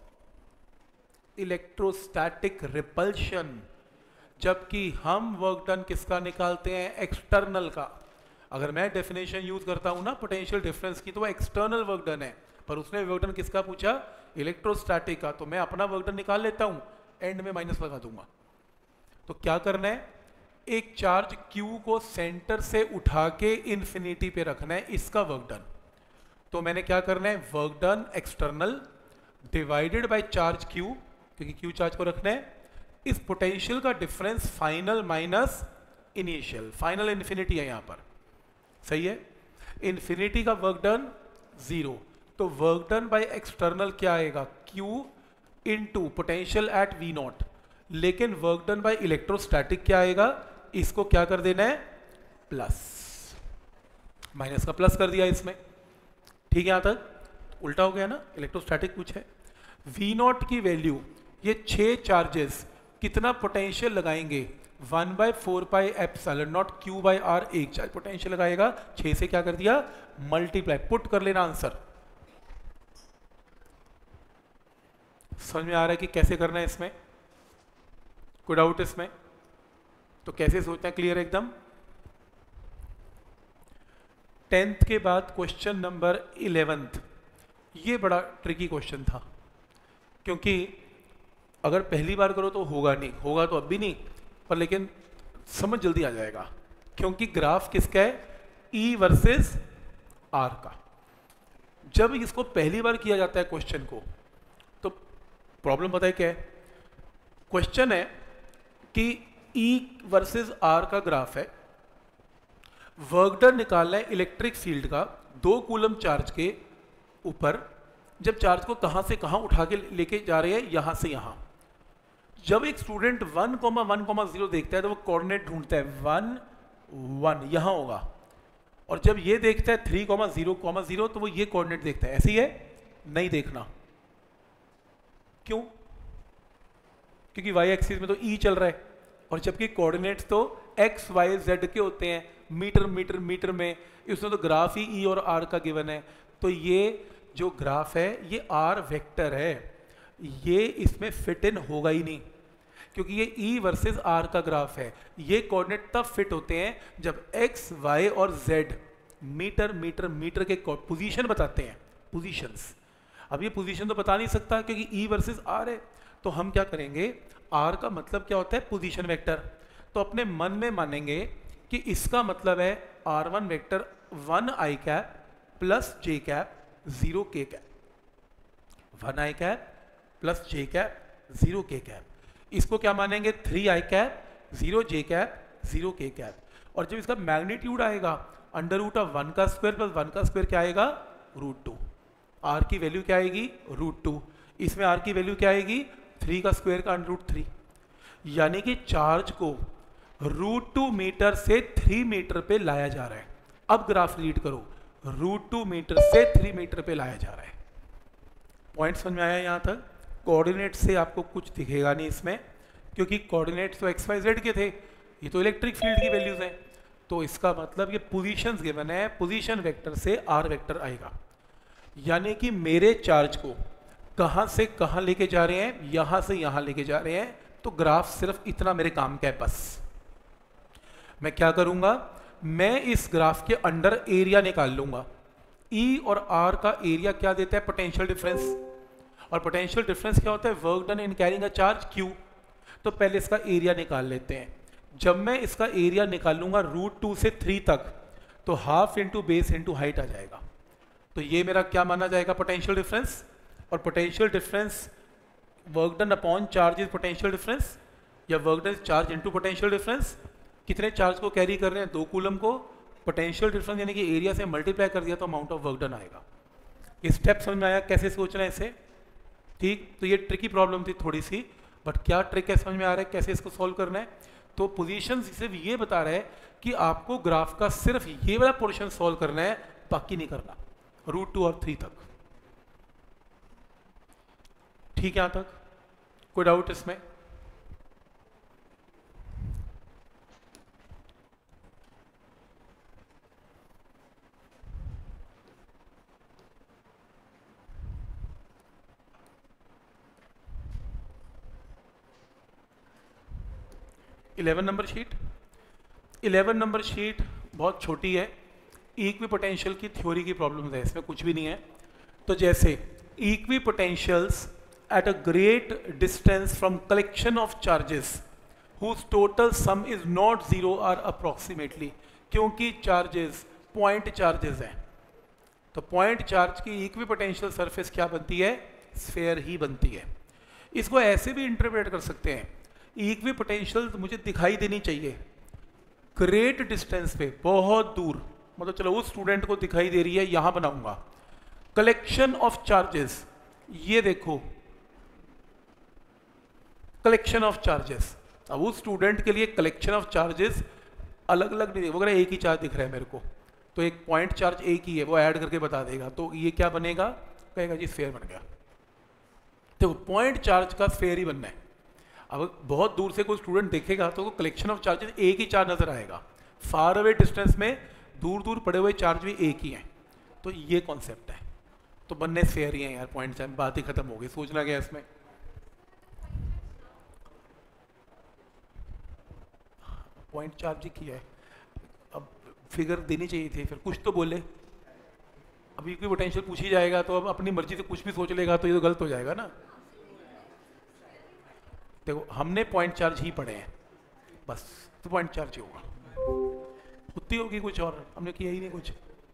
electrostatic repulsion, जबकि हम वर्क डन किसका निकालते हैं, एक्सटर्नल का। अगर मैं डेफिनेशन यूज करता हूं ना पोटेंशियल डिफरेंस की, तो वो एक्सटर्नल वर्क डन है, पर उसने वर्क डन किसका पूछा, इलेक्ट्रोस्टैटिक का। तो मैं अपना वर्क डन निकाल लेता हूं, एंड में माइनस लगा दूंगा। तो क्या करना है, एक चार्ज Q को सेंटर से उठा के इंफिनिटी पे रखना है, इसका वर्क डन। तो मैंने क्या करना है, work done external divided by charge Q, क्योंकि Q चार्ज को रखना है, इस पोटेंशियल का difference final minus initial, final infinity है यहां पर, सही है। इंफिनिटी का वर्क डन जीरो, तो वर्क डन बाय एक्सटर्नल क्या आएगा, Q into potential at V naught. लेकिन वर्क डन बाय इलेक्ट्रोस्टैटिक क्या आएगा, इसको क्या कर देना है, प्लस, माइनस का प्लस कर दिया इसमें। ठीक है, यहां तक उल्टा हो गया ना, इलेक्ट्रोस्टैटिक कुछ है। वी नॉट की वैल्यू, ये छह चार्जेस कितना पोटेंशियल लगाएंगे, one by four pi epsilon naught q by r, एक चार्ज पोटेंशियल लगाएगा, छह से क्या कर दिया मल्टीप्लाई, पुट कर लेना आंसर। समझ में आ रहा है कि कैसे करना है इसमें, कोई डाउट इसमें? तो कैसे सोचते हैं, क्लियर एकदम। टेंथ के बाद क्वेश्चन नंबर इलेवेंथ, ये बड़ा ट्रिकी क्वेश्चन था, क्योंकि अगर पहली बार करो तो होगा नहीं, होगा तो अब भी नहीं, पर लेकिन समझ जल्दी आ जाएगा, क्योंकि ग्राफ किसका है, E वर्सेस R का। जब इसको पहली बार किया जाता है क्वेश्चन को, तो प्रॉब्लम पता है क्या है, क्वेश्चन है कि E वर्सेस R का ग्राफ है, वर्क डन निकालना है इलेक्ट्रिक फील्ड का दो कूलम चार्ज के ऊपर, जब चार्ज को कहां से कहां उठा के लेके जा रहे हैं, यहां से यहां। जब एक student one comma one comma zero देखता है तो वो कोऑर्डिनेट ढूंढता है, वन वन यहां होगा, और जब ये देखता है three comma zero comma zero तो वो ये कोऑर्डिनेट देखता है। ऐसे ही है, नहीं देखना, क्यों, क्योंकि वाई एक्सिस में तो ई चल रहा है, और जबकि कोऑर्डिनेट्स तो एक्स वाई जेड के होते हैं, मीटर मीटर मीटर में, इसमें तो ग्राफ ही ई और आर का गिवन है। तो ये जो ग्राफ है ये आर वेक्टर है, ये इसमें फिट इन होगा ही नहीं, क्योंकि ये E वर्सेस R का ग्राफ है। ये कोऑर्डिनेट तब फिट होते हैं जब X, Y और Z मीटर मीटर मीटर के पोजीशन बताते हैं, पोजीशंस। अब ये पोजीशन तो बता नहीं सकता क्योंकि E वर्सेस R है, तो हम क्या करेंगे, R का मतलब क्या होता है, पोजीशन वेक्टर। तो अपने मन में मानेंगे कि इसका मतलब है r one vector one i cap plus j cap zero k cap, one i cap plus j cap zero k cap. इसको क्या मानेंगे, three i cap zero j cap zero k cap. और जब इसका मैग्नीट्यूड आएगा under root of one का square plus one का square क्या आएगा, रूट टू। आर की वैल्यू क्या आएगी, रूट टू। इसमें आर की वैल्यू क्या आएगी, थ्री का स्क्वायर का अंडर रूट थ्री। यानी कि चार्ज को रूट टू मीटर से थ्री मीटर पे लाया जा रहा है। अब ग्राफ रीड करो, रूट टू मीटर से थ्री मीटर पे लाया जा रहा है। पॉइंट समझ में आया यहां तक? कोऑर्डिनेट से आपको कुछ दिखेगा नहीं इसमें, क्योंकि कोऑर्डिनेट्स तो एक्स वाई जेड के थे, ये तो इलेक्ट्रिक फील्ड की वैल्यूज हैं। तो इसका मतलब ये पोजीशंस गिवन है, पोजीशन वेक्टर से आर वेक्टर आएगा। यानी कि मेरे चार्ज को कहाँ से कहाँ लेके जा रहे हैं, यहाँ से यहाँ लेके जा रहे हैं, तो ग्राफ सिर्फ इतना मेरे काम का है बस। मैं क्या करूँगा, मैं इस ग्राफ के अंडर एरिया निकाल लूँगा। ई और आर का एरिया क्या देता है, पोटेंशियल डिफरेंस, और पोटेंशियल डिफरेंस क्या होता है, work done in carrying a charge q. तो पहले इसका एरिया निकाल लेते हैं। जब मैं इसका एरिया निकालूंगा रूट टू से थ्री तक, तो half into base into height आ जाएगा। तो ये मेरा क्या माना जाएगा, पोटेंशियल डिफरेंस। और potential difference work done upon charge is potential difference, या work done charge into potential difference. कितने चार्ज को कैरी कर रहे हैं, दो कूलम को। पोटेंशियल डिफरेंस यानी कि एरिया से मल्टीप्लाई कर दिया तो अमाउंट ऑफ वर्क डन आएगा। ये स्टेप समझ में आया कैसे सोचना है इसे, ठीक। तो ये ट्रिकी प्रॉब्लम थी थोड़ी सी, बट क्या ट्रिक है समझ में आ रहा है कैसे इसको सॉल्व करना है। तो पोजीशन सिर्फ ये बता रहा है कि आपको ग्राफ का सिर्फ ये वाला पोर्शन सॉल्व करना है, बाकी नहीं करना, रूट टू और थ्री तक, ठीक है। यहां तक कोई डाउट इसमें? Eleven number sheet, eleven number sheet बहुत छोटी है, इक्वी पोटेंशियल की थ्योरी की प्रॉब्लम है, इसमें कुछ भी नहीं है। तो जैसे equipotentials at a great distance from collection of charges whose total sum is not zero are approximately, क्योंकि चार्जेस पॉइंट चार्जेस हैं, तो पॉइंट चार्ज की इक्वी पोटेंशियल सरफेस क्या बनती है, स्फेयर ही बनती है। इसको ऐसे भी इंटरप्रेट कर सकते हैं, इक्वी पोटेंशियल मुझे दिखाई देनी चाहिए ग्रेट डिस्टेंस पे, बहुत दूर, मतलब चलो उस स्टूडेंट को दिखाई दे रही है, यहां बनाऊंगा कलेक्शन ऑफ चार्जेस। ये देखो कलेक्शन ऑफ चार्जेस, अब उस स्टूडेंट के लिए कलेक्शन ऑफ चार्जेस अलग अलग नहीं, वगैरह एक ही चार्ज दिख रहा है मेरे को, तो एक पॉइंट चार्ज एक ही है, वो ऐड करके बता देगा। तो ये क्या बनेगा, कहेगा जी स्फेयर बन गया। तो पॉइंट चार्ज का स्फेयर ही बनना है। अब बहुत दूर से कोई स्टूडेंट देखेगा तो कलेक्शन ऑफ चार्जेस एक ही चार्ज नजर आएगा, फार अवे डिस्टेंस में दूर दूर पड़े हुए चार्ज भी एक ही हैं। तो ये कॉन्सेप्ट है, तो बनने स्फेयर ही है यार, पॉइंट चार्ज, बात ही खत्म हो गई, सोचना क्या इसमें। पॉइंट चार्ज ही किया है, अब फिगर देनी चाहिए थी, फिर कुछ तो बोले। अब इक्वी पोटेंशियल पूछ ही जाएगा तो अब अपनी मर्जी से कुछ भी सोच लेगा तो ये तो गलत हो जाएगा ना। देखो हमने पॉइंट चार्ज ही पढ़े हैं बस, तो पॉइंट चार्ज ही होगा, उतनी होगी, कुछ और हमने किया ही नहीं कुछ।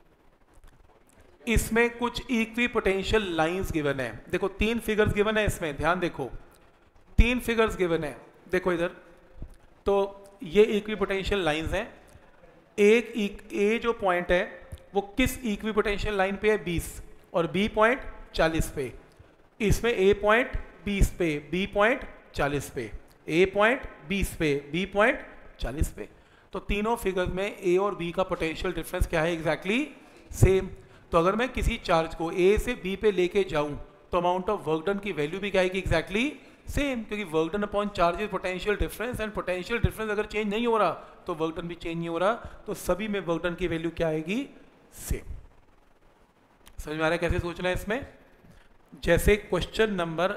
इसमें कुछ इक्वी पोटेंशियल लाइंस गिवन है, देखो तीन फिगर्स गिवन है इसमें, ध्यान देखो तीन फिगर्स गिवन है, देखो इधर। तो ये इक्वी पोटेंशियल लाइंस हैं, एक ए जो पॉइंट है वो किस इक्वी पोटेंशियल लाइन पे है, बीस, और बी पॉइंट चालीस पे। इसमें ए पॉइंट बीस पे, बी पॉइंट चालीस पे, ए पॉइंट बीस पे, बी पॉइंट चालीस पे। तो तीनों फिगर्स में ए और बी का पोटेंशियल डिफरेंस क्या है, एग्जैक्टली सेम। तो अगर मैं किसी चार्ज को ए से बी पे लेके जाऊं तो अमाउंट ऑफ वर्क डन की वैल्यू भी क्या आएगी, एग्जैक्टली सेम, क्योंकि work done upon charge is potential difference, and potential difference अगर चेंज नहीं हो रहा तो वर्क डन भी चेंज नहीं हो रहा, तो सभी में वर्क डन की वैल्यू क्या आएगी, सेम। समझ में आ रहा है कैसे सोचना है इसमें। जैसे क्वेश्चन नंबर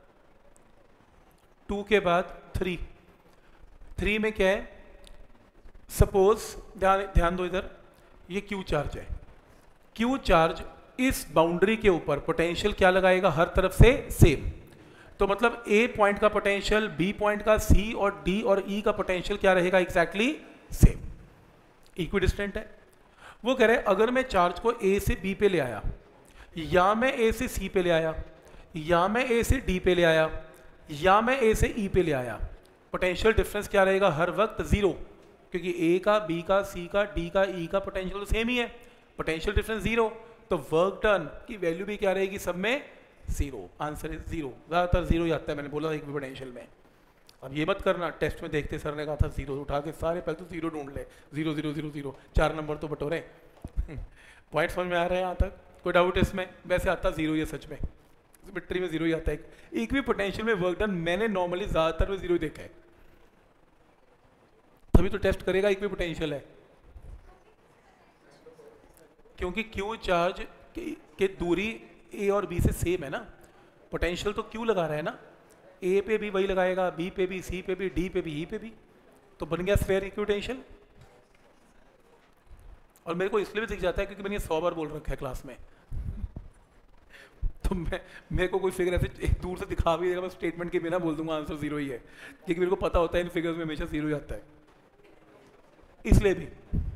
टू के बाद थ्री, थ्री में क्या है, सपोज ध्यान ध्यान दो इधर, ये क्यू चार्ज है, क्यू चार्ज इस बाउंड्री के ऊपर पोटेंशियल क्या लगाएगा, हर तरफ से सेम। तो मतलब ए पॉइंट का पोटेंशियल, बी पॉइंट का, सी और डी और ई का पोटेंशियल क्या रहेगा, एग्जैक्टली सेम, इक्विडिस्टेंट है। वो कह रहे हैं अगर मैं चार्ज को ए से बी पे ले आया, या मैं ए से सी पे ले आया, या मैं ए से डी पे ले आया, या मैं ए से ई पे ले आया, पोटेंशियल डिफरेंस क्या रहेगा, हर वक्त जीरो, क्योंकि ए का, बी का, सी का, डी का, ई का पोटेंशियल तो सेम ही है, पोटेंशियल डिफरेंस जीरो। तो वर्क डन की वैल्यू भी क्या रहेगी, सब में जीरो, आंसर इज जीरो, ज्यादातर जीरो ही आता है, मैंने बोला एक भी पोटेंशियल में। अब ये मत करना, टेस्ट में देखते सर ने कहा था जीरो, उठा के सारे पहले तो जीरो ढूंढ ले, जीरो जीरो जीरो जीरो, चार नंबर तो बटोरे। पॉइंट समझ में आ रहा है यहाँ तक, कोई डाउट इसमें? वैसे आता जीरो ही है सच में, बैटरी में जीरो ही आता है। एक भी पोटेंशियल में वर्क डन मैंने नॉर्मली ज्यादातर में जीरो ही देखा है, तभी तो टेस्ट करेगा एक भी पोटेंशियल है, क्योंकि क्यू चार्ज के दूरी ए और बी से सेम है ना, पोटेंशियल तो क्यू लगा रहा है ना, ए पे भी वही लगाएगा, बी पे भी, सी पे भी, डी पे भी, ई पे भी, तो बन गया स्फीयर इक्विपोटेंशियल। और मेरे को इसलिए भी दिख जाता है क्योंकि मैंने सौ बार बोल रखा है क्लास में तो मैं मेरे को कोई फिगर ऐसे दूर से दिखा भी देगा, मैं स्टेटमेंट के बिना बोल दूंगा आंसर जीरो ही है, क्योंकि मेरे को पता होता है इन फिगर्स में हमेशा जीरो ही आता है, इसलिए भी।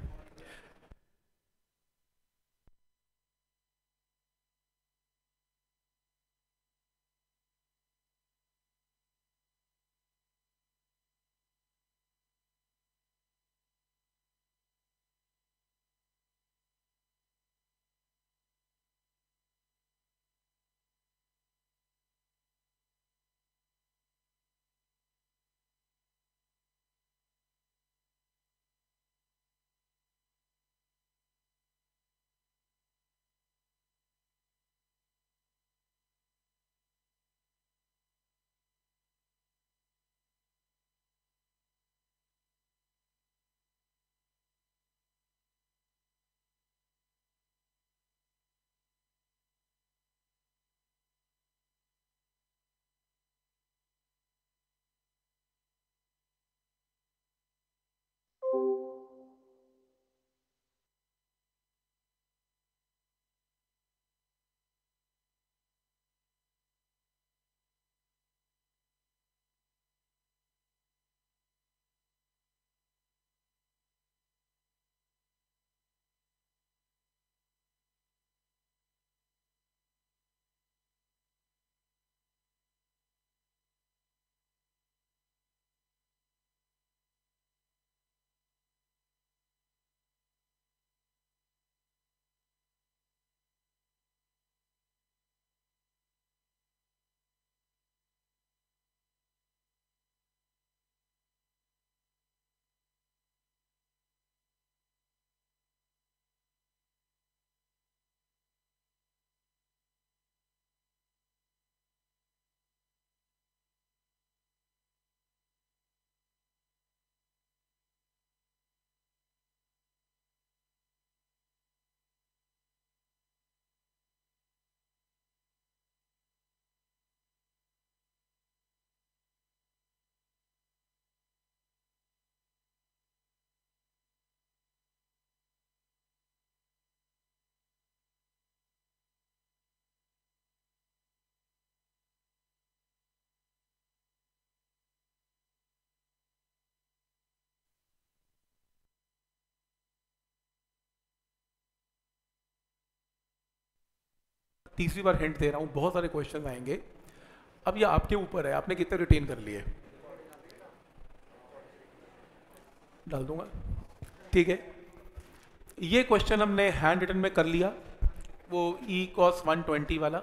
तीसरी बार हिंट दे रहा हूँ, बहुत सारे क्वेश्चन आएंगे, अब ये आपके ऊपर है, आपने कितने रिटेन कर लिए, डाल दूंगा, ठीक है। ये क्वेश्चन हमने हैंड रिटन में कर लिया, वो ई कॉस वन ट्वेंटी वाला।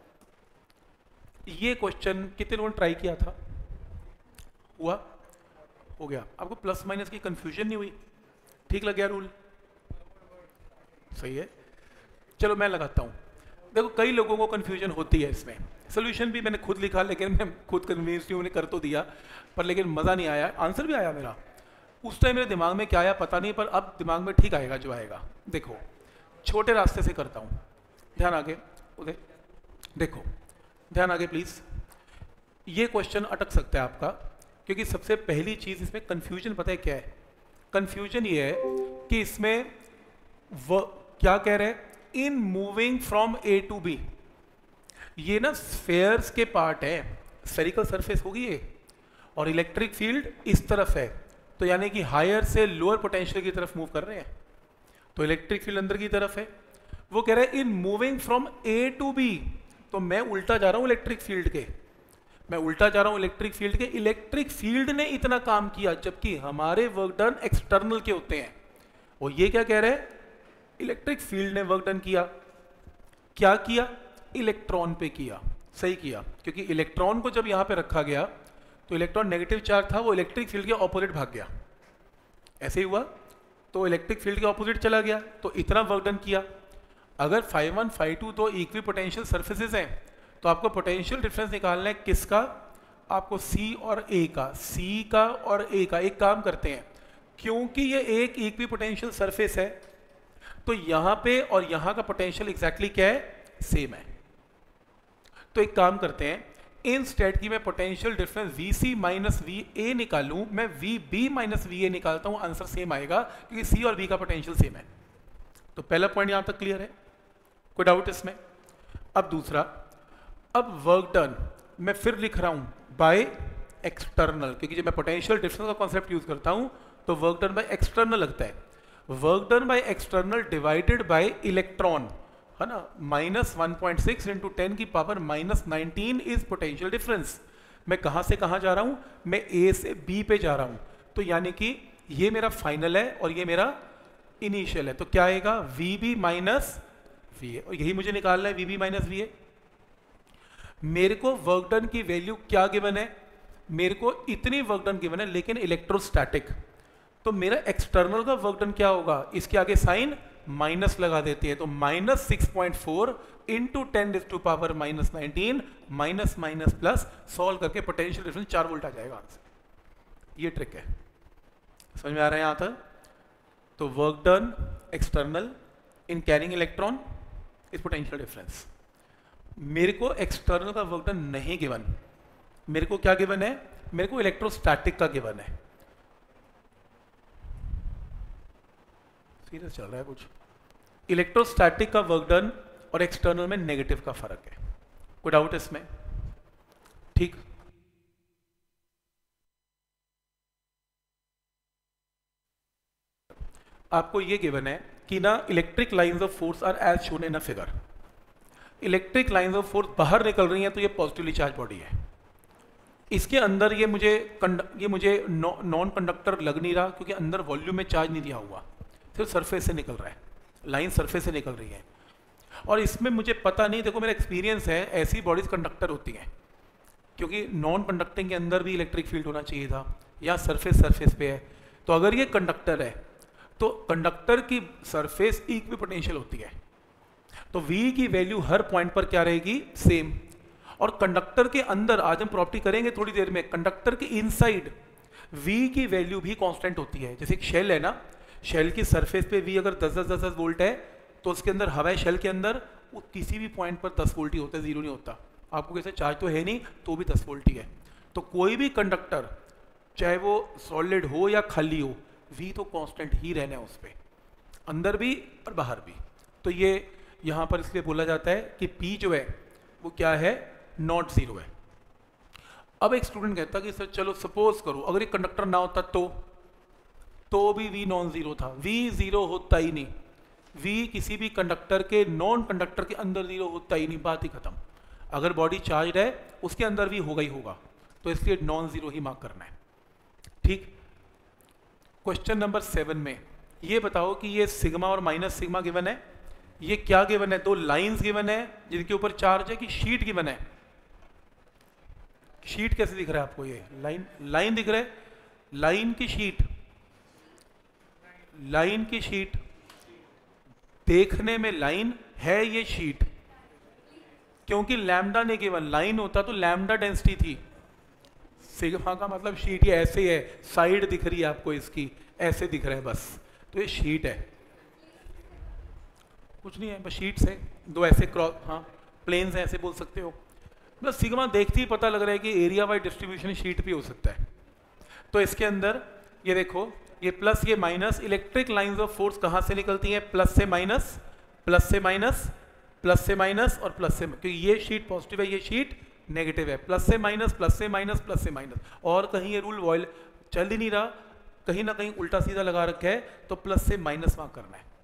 ये क्वेश्चन कितने लोगों ने ट्राई किया था? हुआ? हो गया? आपको प्लस माइनस की कंफ्यूजन नहीं हुई? ठीक लग गया रूल? सही है। चलो मैं लगाता हूँ। देखो कई लोगों को कंफ्यूजन होती है इसमें, सोल्यूशन भी मैंने खुद लिखा, लेकिन मैं खुद कन्विंस नहीं, कर तो दिया पर लेकिन मज़ा नहीं आया। आंसर भी आया मेरा, उस टाइम मेरे दिमाग में क्या आया पता नहीं, पर अब दिमाग में ठीक आएगा जो आएगा। देखो छोटे रास्ते से करता हूँ, ध्यान आगे, उधर देखो, ध्यान आगे प्लीज़। ये क्वेश्चन अटक सकता है आपका, क्योंकि सबसे पहली चीज़ इसमें कन्फ्यूजन पता है क्या है? कन्फ्यूजन ये है कि इसमें वो क्या कह रहे हैं, in moving from A to B. ये ना स्फेयर्स के पार्ट है, स्फेरिकल सरफेस होगी ये, और इलेक्ट्रिक फील्ड इस तरफ है, तो यानी कि हायर से लोअर पोटेंशियल की तरफ मूव कर रहे हैं, तो इलेक्ट्रिक फील्ड अंदर की तरफ है। वो कह रहे हैं in moving from A to B, तो मैं उल्टा जा रहा हूं इलेक्ट्रिक फील्ड के, मैं उल्टा जा रहा हूं इलेक्ट्रिक फील्ड के। इलेक्ट्रिक फील्ड ने इतना काम किया, जबकि हमारे वर्क डन एक्सटर्नल के होते हैं। और ये क्या कह रहे हैं, इलेक्ट्रिक फील्ड ने वर्क डन किया। क्या किया? इलेक्ट्रॉन पे किया। सही किया, क्योंकि इलेक्ट्रॉन को जब यहां पे रखा गया तो इलेक्ट्रॉन नेगेटिव चार्ज था, वो इलेक्ट्रिक फील्ड के ऑपोजिट भाग गया, ऐसे ही हुआ, तो इलेक्ट्रिक फील्ड के ऑपोजिट चला गया, तो इतना वर्क डन किया। अगर फाइव वन फाइव टू तो इक्वी पोटेंशियल सर्फेसेस हैं, तो आपको पोटेंशियल डिफरेंस निकालना है किसका? आपको सी और ए का, सी का और ए का। एक काम करते हैं, क्योंकि ये एक इक्वी पोटेंशियल सरफेस है, तो यहां पे और यहां का पोटेंशियल एग्जैक्टली क्या है? सेम है। तो एक काम करते हैं, इंस्टेड की मैं potential difference V C minus V A निकालूं, मैं V B minus V A निकालता हूं, आंसर सेम आएगा क्योंकि सी और बी का पोटेंशियल सेम है। तो पहला पॉइंट यहां तक क्लियर है, कोई डाउट इसमें? अब दूसरा, अब वर्क डन मैं फिर लिख रहा हूं बाय एक्सटर्नल, क्योंकि जब मैं पोटेंशियल डिफरेंस का कॉन्सेप्ट यूज करता हूं तो वर्क डन बाय एक्सटर्नल लगता है। Work done by external divided by electron, है ना, minus one point six into ten की power minus nineteen is potential difference. मैं कहां से कहां जा रहा हूं? मैं ए से बी पे जा रहा हूं, तो यानी कि ये मेरा फाइनल है और ये मेरा इनिशियल है, तो क्या आएगा? V B minus V A, और यही मुझे निकालना है, V B minus V A. मेरे को वर्क डन की वैल्यू क्या गिवन है? मेरे को इतनी वर्क डन गिवन है, लेकिन इलेक्ट्रोस्टैटिक, तो मेरा एक्सटर्नल का वर्क डन क्या होगा? इसके आगे साइन माइनस लगा देते हैं, तो minus six point four into ten to power minus nineteen, minus minus plus, solve करके पोटेंशियल डिफरेंस चार वोल्ट आ जाएगा आंसर। ये ट्रिक है, समझ में आ रहा है यहां तक? तो work done external in carrying electron is potential difference. मेरे को एक्सटर्नल का वर्क डन नहीं गिवन, मेरे को क्या गिवन है? मेरे को इलेक्ट्रोस्टैटिक का गिवन है। सीरियस चल रहा है कुछ? इलेक्ट्रोस्टैटिक का वर्क डन और एक्सटर्नल में नेगेटिव का फर्क है, कोई डाउट इसमें? ठीक, आपको ये गिवन है कि ना electric lines of force are as shown in a figure. Electric lines of force बाहर निकल रही हैं, तो ये पॉजिटिवली चार्ज बॉडी है। इसके अंदर ये मुझे ये मुझे नॉन कंडक्टर लग नहीं रहा, क्योंकि अंदर वॉल्यूम में चार्ज नहीं दिया हुआ, सिर्फ सरफेस से निकल रहा है, लाइन सरफेस से निकल रही है। और इसमें मुझे पता नहीं, देखो मेरा एक्सपीरियंस है, ऐसी बॉडीज कंडक्टर होती हैं, क्योंकि नॉन कंडक्टिंग के अंदर भी इलेक्ट्रिक फील्ड होना चाहिए था, या सरफेस सरफेस पे है। तो अगर ये कंडक्टर है तो कंडक्टर की सरफेस इक्वी पोटेंशियल होती है, तो V की वैल्यू हर पॉइंट पर क्या रहेगी? सेम। और कंडक्टर के अंदर, आज हम प्रॉपर्टी करेंगे थोड़ी देर में, कंडक्टर के इनसाइड V की वैल्यू भी कांस्टेंट होती है। जैसे एक शेल है ना, शेल की सरफेस पे V अगर दस दस दस दस वोल्ट है, तो उसके अंदर हवा है शेल के अंदर, वो किसी भी पॉइंट पर दस वोल्ट ही होता है, जीरो नहीं होता। आपको कैसे चार्ज तो है नहीं, तो भी दस वोल्ट ही है। तो कोई भी कंडक्टर, चाहे वो सॉलिड हो या खाली हो, V तो कांस्टेंट ही रहना है उस पर, अंदर भी और बाहर भी। तो ये यहाँ पर इसलिए बोला जाता है कि P जो है वो क्या है? नॉट जीरो है। अब एक स्टूडेंट कहता कि सर चलो सपोज करो अगर ये कंडक्टर ना होता तो तो भी V नॉन जीरो था। V जीरो होता ही नहीं, V किसी भी कंडक्टर के, नॉन कंडक्टर के अंदर जीरो होता ही नहीं, बात ही खत्म। अगर बॉडी चार्ज है उसके अंदर भी होगा ही होगा, तो इसलिए नॉन जीरो ही मार्क करना है। ठीक, क्वेश्चन नंबर सेवन में ये बताओ कि ये सिग्मा और माइनस सिग्मा गिवन है, ये क्या गिवन है? दो लाइंस गिवन है जिनके ऊपर चार्ज है, कि शीट गिवन है? शीट कैसे दिख रहा है आपको? ये लाइन लाइन दिख रहा है, लाइन की शीट, लाइन की शीट देखने में लाइन है, ये शीट, क्योंकि लैम्डा ने गिवन, लाइन होता तो लैम्डा डेंसिटी थी, सिग्मा का मतलब शीट। ये ऐसे है, साइड दिख रही है आपको इसकी, ऐसे दिख रहा है बस, तो ये शीट है, कुछ नहीं है, बस शीट्स है दो ऐसे क्रॉस, हाँ प्लेन्स हैं ऐसे बोल सकते हो। बस सिग्मा देखते ही पता लग रहा है कि एरिया वाइज डिस्ट्रीब्यूशन शीट भी हो सकता है। तो इसके अंदर ये देखो, ये प्लस ये minus, electric lines of force कहाँ से निकलती हैं? प्लस से माइनस, प्लस से माइनस, प्लस से माइनस और प्लस से, क्योंकि ये शीट पॉजिटिव है, ये शीट नेगेटिव है, प्लस से माइनस, प्लस से माइनस, प्लस से माइनस, और कहीं ये रूल वॉइल चल ही नहीं रहा, कहीं ना कहीं उल्टा सीधा लगा रखा है, तो प्लस से माइनस मार्क करना है।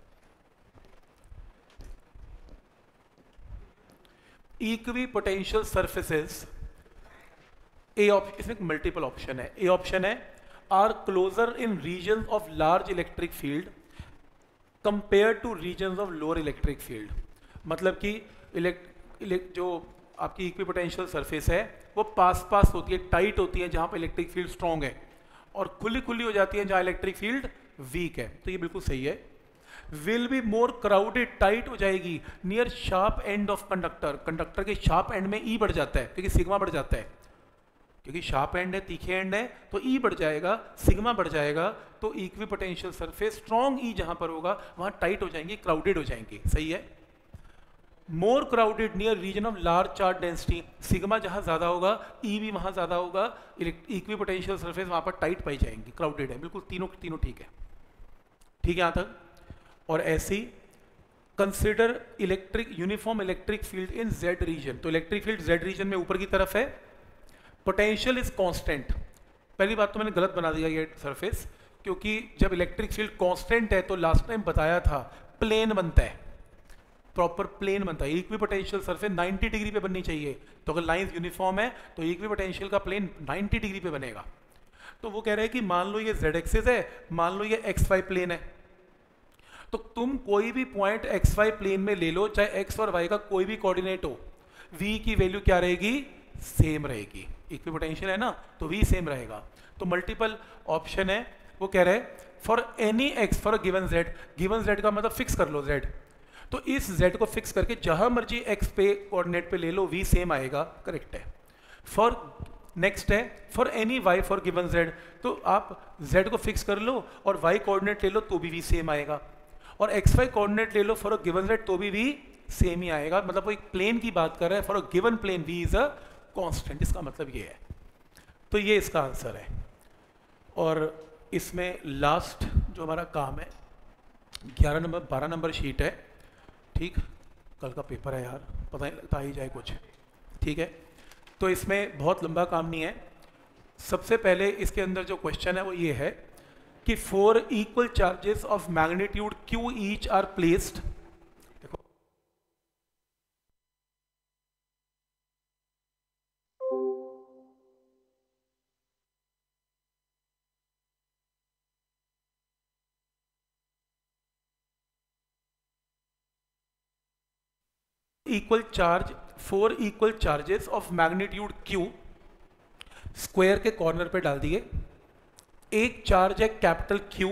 Equipotential surfaces, A option, इसमें मल्टीपल ऑप्शन है, ए ऑप्शन है are closer in region of large electric field compare to region of lower electric field. मतलब कि इलेक्ट इलेक्ट जो आपकी इक्वी पोटेंशियल सरफेस है वो पास पास होती है, टाइट होती है जहां पर इलेक्ट्रिक फील्ड स्ट्रॉन्ग है, और खुली खुली हो जाती है जहां इलेक्ट्रिक फील्ड वीक है। तो ये बिल्कुल सही है। Will be more crowded, tight हो जाएगी near sharp end of conductor, conductor के शार्प एंड में ई बढ़ जाता है, क्योंकि सिग्मा बढ़ जाता है, क्योंकि शार्प एंड है, तीखे एंड है, तो ई बढ़ जाएगा, सिग्मा बढ़ जाएगा, तो equipotential surface strong E जहां पर होगा वहां टाइट हो जाएंगी, क्राउडेड हो जाएंगी। सही है। More crowded near region of large charge density, sigma जहाँ ज़्यादा होगा ई भी वहाँ ज़्यादा होगा, इक्वी पोटेंशियल सरफेस वहाँ पर टाइट पाई जाएंगी, क्राउडेड है, बिल्कुल तीनों तीनों ठीक है। ठीक है यहाँ तक। और ऐसे ही consider electric uniform electric field in Z region, तो इलेक्ट्रिक फील्ड जेड रीजन में ऊपर की तरफ है, पोटेंशियल इज कांस्टेंट। पहली बात तो मैंने गलत बना दिया ये सरफेस, क्योंकि जब इलेक्ट्रिक फील्ड कांस्टेंट है तो लास्ट टाइम बताया था प्लेन बनता है, प्रॉपर प्लेन बनता है। इक्वी पोटेंशियल सरफेस नब्बे डिग्री पे बननी चाहिए, तो अगर लाइंस यूनिफॉर्म है तो इक्वी पोटेंशियल का प्लेन नब्बे डिग्री पे बनेगा। तो वो कह रहे हैं कि मान लो ये जेड एक्सिस है, मान लो ये एक्स वाई प्लेन है, तो तुम कोई भी पॉइंट एक्स वाई प्लेन में ले लो, चाहे एक्स और वाई का कोई भी कोऑर्डिनेट हो, v की वैल्यू क्या रहेगी, सेम रहेगी। इक्वी पोटेंशियल है ना, तो v सेम रहेगा। तो मल्टीपल ऑप्शन है, वो कह रहे हैं for any X for given z, given z का मतलब फिक्स कर लो z, तो इस z को फिक्स करके जहां मर्जी x पे कोऑर्डिनेट पे ले लो v सेम आएगा, करेक्ट है। फॉर नेक्स्ट है for any y for given z, तो आप z को फिक्स कर लो और y कोऑर्डिनेट ले लो तो भी v सेम आएगा, और एक्स वाई कोऑर्डिनेट ले लो फॉर अ गिवन z तो भी v सेम ही आएगा। मतलब वो एक प्लेन की बात कर रहा है, for a given plane v is a constant, इसका मतलब ये है। तो ये इसका आंसर है। और इसमें लास्ट जो हमारा काम है, ग्यारह नंबर बारह नंबर शीट है, ठीक, कल का पेपर है यार, पता नहीं लगता ही जाए कुछ, ठीक है। तो इसमें बहुत लंबा काम नहीं है। सबसे पहले इसके अंदर जो क्वेश्चन है वो ये है कि four equal charges of magnitude q each are placed, देखो equal charge four equal charges of magnitude q square के कॉर्नर पे डाल दिए। एक चार्ज है कैपिटल क्यू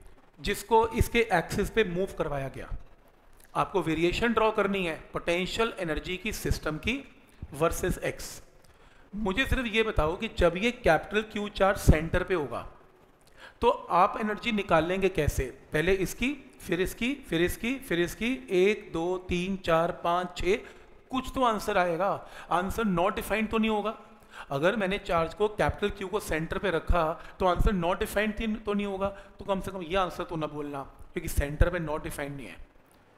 जिसको इसके एक्सिस पे मूव करवाया गया। आपको वेरिएशन ड्रॉ करनी है पोटेंशियल एनर्जी की सिस्टम की वर्सेस एक्स। मुझे सिर्फ ये बताओ कि जब ये कैपिटल क्यू चार्ज सेंटर पे होगा तो आप एनर्जी निकाल लेंगे कैसे, पहले इसकी फिर इसकी फिर इसकी फिर इसकी, एक दो तीन चार पाँच छः, कुछ तो आंसर आएगा। आंसर नॉट डिफाइंड तो नहीं होगा। अगर मैंने चार्ज को कैपिटल क्यू को सेंटर पे रखा तो आंसर नॉट डिफाइंड तो नहीं होगा, तो कम से कम ये आंसर तो ना बोलना क्योंकि सेंटर पे नॉट डिफाइंड नहीं है।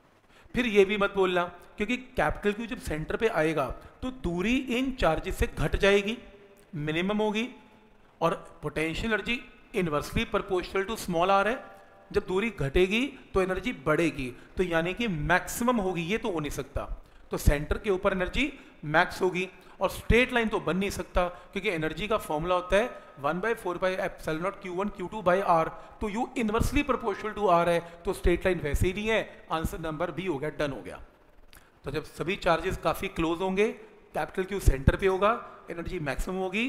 फिर ये भी मत बोलना क्योंकि कैपिटल क्यू जब सेंटर पे आएगा तो दूरी इन चार्जेस से घट जाएगी, मिनिमम होगी, और potential energy inversely proportional to small r है। जब दूरी घटेगी तो एनर्जी बढ़ेगी, तो यानी कि मैक्सिमम होगी, ये तो हो नहीं सकता। तो सेंटर के ऊपर एनर्जी मैक्स होगी, और स्ट्रेट लाइन तो बन नहीं सकता क्योंकि एनर्जी का फॉर्मूला होता है one by four by epsilon naught q one q two by r, तो U inversely proportional to r है, तो स्ट्रेट लाइन वैसे ही नहीं है। आंसर नंबर बी हो गया, डन हो गया। तो जब सभी चार्जेस काफ़ी क्लोज होंगे, कैपिटल क्यू सेंटर पे होगा, एनर्जी मैक्सिमम होगी,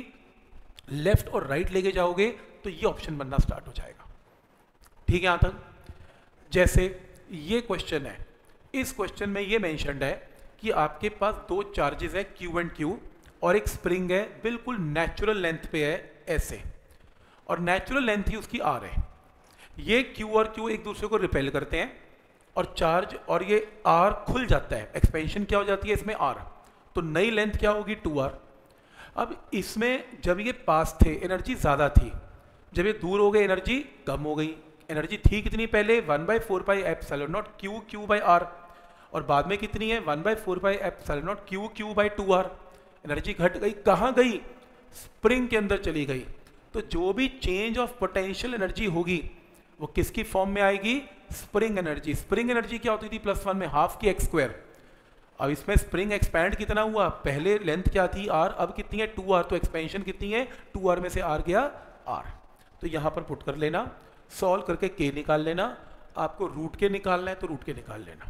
लेफ्ट और राइट लेके जाओगे तो ये ऑप्शन बनना स्टार्ट हो जाएगा। ठीक है यहाँ तक। जैसे ये क्वेश्चन है, इस क्वेश्चन में ये मेंशन्ड है कि आपके पास दो चार्जेस है क्यू एंड क्यू, और एक स्प्रिंग है बिल्कुल नेचुरल लेंथ पे है ऐसे, और नेचुरल लेंथ ही उसकी आर है। ये क्यू और क्यू एक दूसरे को रिपेल करते हैं और चार्ज और ये आर खुल जाता है, एक्सपेंशन क्या हो जाती है इसमें आर, तो नई लेंथ क्या होगी टू आर। अब इसमें जब ये पास थे एनर्जी ज़्यादा थी, जब ये दूर हो गए एनर्जी कम हो गई। एनर्जी थी कितनी पहले, one by four by epsilon naught q q by r, और बाद में कितनी है one by four by epsilon naught q q by two r. Energy घट गई, कहाँ गई, स्प्रिंग के अंदर चली गई। तो जो भी चेंज ऑफ पोटेंशियल एनर्जी होगी वो किसकी फॉर्म में आएगी, स्प्रिंग एनर्जी। स्प्रिंग एनर्जी क्या होती थी प्लस वन में हाफ की एक्स स्क्वायर। अब इसमें स्प्रिंग एक्सपैंड कितना हुआ, पहले लेंथ क्या थी आर, अब कितनी है टू आर, तो एक्सपेंशन कितनी है टू आर में से आर गया आर। तो यहाँ पर पुट कर लेना, सॉल्व करके के निकाल लेना, आपको रूट के निकालना है तो रूट के निकाल लेना।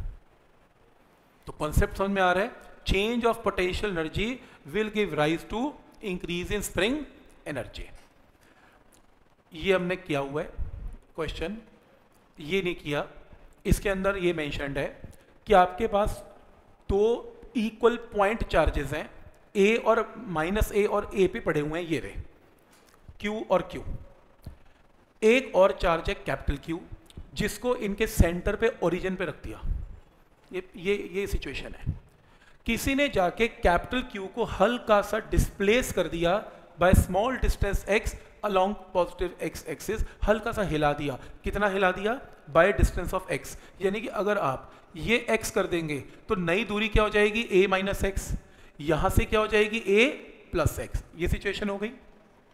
तो कॉन्सेप्ट समझ में आ रहा है, change of potential energy will give rise to increase in spring energy. ये हमने किया हुआ है क्वेश्चन, ये नहीं किया। इसके अंदर ये मेंशन्ड है कि आपके पास दो इक्वल पॉइंट चार्जेस हैं, ए और माइनस ए और ए पे पड़े हुए हैं, ये रहे क्यू और क्यू। एक और चार्ज है कैपिटल क्यू जिसको इनके सेंटर पे ओरिजिन पे रख दिया। ये ये ये सिचुएशन है। किसी ने जाके कैपिटल क्यू को हल्का सा डिस्प्लेस कर दिया by small distance x along positive x axis, हल्का सा हिला दिया। कितना हिला दिया? By distance of x। यानी कि अगर आप ये x कर देंगे तो नई दूरी क्या हो जाएगी? a minus X. यहां से क्या हो जाएगी? a plus X. ये सिचुएशन हो गई।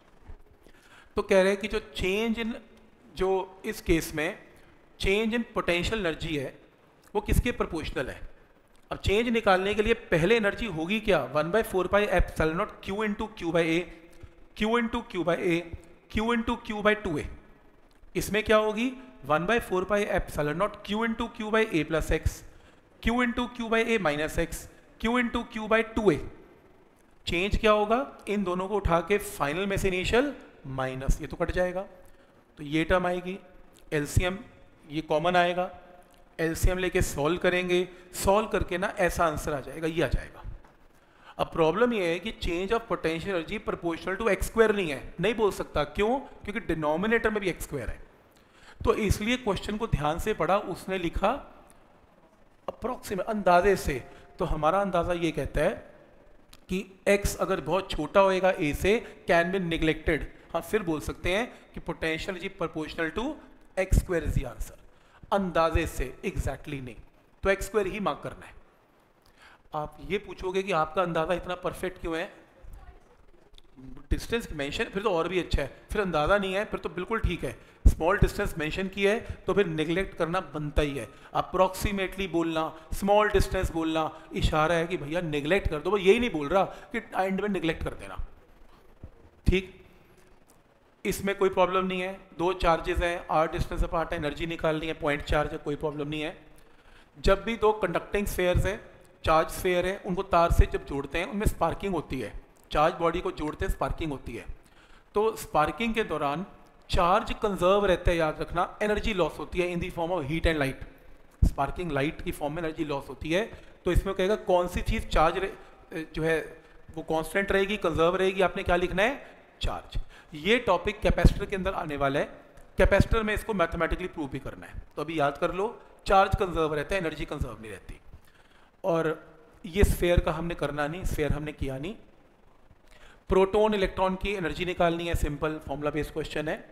तो कह रहे हैं कि जो चेंज इन, जो इस केस में चेंज इन पोटेंशियल एनर्जी है वो किसके प्रोपोर्शनल है? अब चेंज निकालने के लिए पहले एनर्जी होगी क्या? One by four by epsilon naught q into q by A, q into q by A, q into q by two A. इसमें क्या होगी? One by four by epsilon naught q into q by A plus X, q into q by A minus X, q into q by two A. Change क्या होगा? इन दोनों को उठा के final में से इनिशियल माइनस, ये तो कट जाएगा, तो ये टर्म आएगी। एलसीएम ये कॉमन आएगा, एलसीएम लेके सॉल्व करेंगे, सॉल्व करके ना ऐसा आंसर आ जाएगा, ये आ जाएगा। अब प्रॉब्लम ये है कि change of potential energy proportional to X square नहीं है, नहीं बोल सकता। क्यों? क्योंकि डिनोमिनेटर में भी एक्स स्क्वायर है। तो इसलिए क्वेश्चन को ध्यान से पढ़ा, उसने लिखा अप्रोक्सीमेट, अंदाजे से। तो हमारा अंदाजा ये कहता है कि x अगर बहुत छोटा होएगा a से, कैन बी निगलेक्टेड। हाँ, फिर बोल सकते हैं कि potential energy proportional to X square is the answer. अंदाजे से, एग्जैक्टली नहीं, तो एक्स स्क्वायर ही मार्क करना है। आप ये पूछोगे कि आपका अंदाजा इतना परफेक्ट क्यों है? डिस्टेंस मेंशन, फिर तो और भी अच्छा है। फिर अंदाजा नहीं है, फिर तो बिल्कुल ठीक है। स्मॉल डिस्टेंस मेंशन की है तो फिर निगलेक्ट करना बनता ही है। अप्रॉक्सीमेटली बोलना, स्मॉल डिस्टेंस बोलना, इशारा है कि भैया निगलेक्ट कर दो। वो यही नहीं बोल रहा कि एंड में निगलेक्ट कर देना। ठीक, इसमें कोई प्रॉब्लम नहीं है। दो चार्जेस हैं, आर डिस्टेंस अपार्ट है, एनर्जी निकालनी है, पॉइंट चार्ज है, कोई प्रॉब्लम नहीं है। जब भी दो कंडक्टिंग स्फेयर्स है, चार्ज स्फेयर है, उनको तार से जब जोड़ते हैं उनमें स्पार्किंग होती है। चार्ज बॉडी को जोड़ते हैं, स्पार्किंग होती है। तो स्पार्किंग के दौरान चार्ज कंजर्व रहता है, याद रखना। एनर्जी लॉस होती है in the form of heat and light. Sparking light की फॉर्म में एनर्जी लॉस होती है। तो इसमें कहेगा कौन सी चीज़ चार्ज जो है वो कांस्टेंट रहेगी, कंजर्व रहेगी। आपने क्या लिखना है? चार्ज। ये टॉपिक कैपेसिटर के अंदर आने वाला है। कैपेसिटर में इसको मैथमेटिकली प्रूव भी करना है। तो अभी याद कर लो, चार्ज कंजर्व रहता है, एनर्जी कंजर्व नहीं रहती। और ये स्फेयर का हमने करना नहीं, स्फेयर हमने किया नहीं। प्रोटॉन इलेक्ट्रॉन की एनर्जी निकालनी है, सिंपल फॉर्मूला बेस्ड क्वेश्चन है।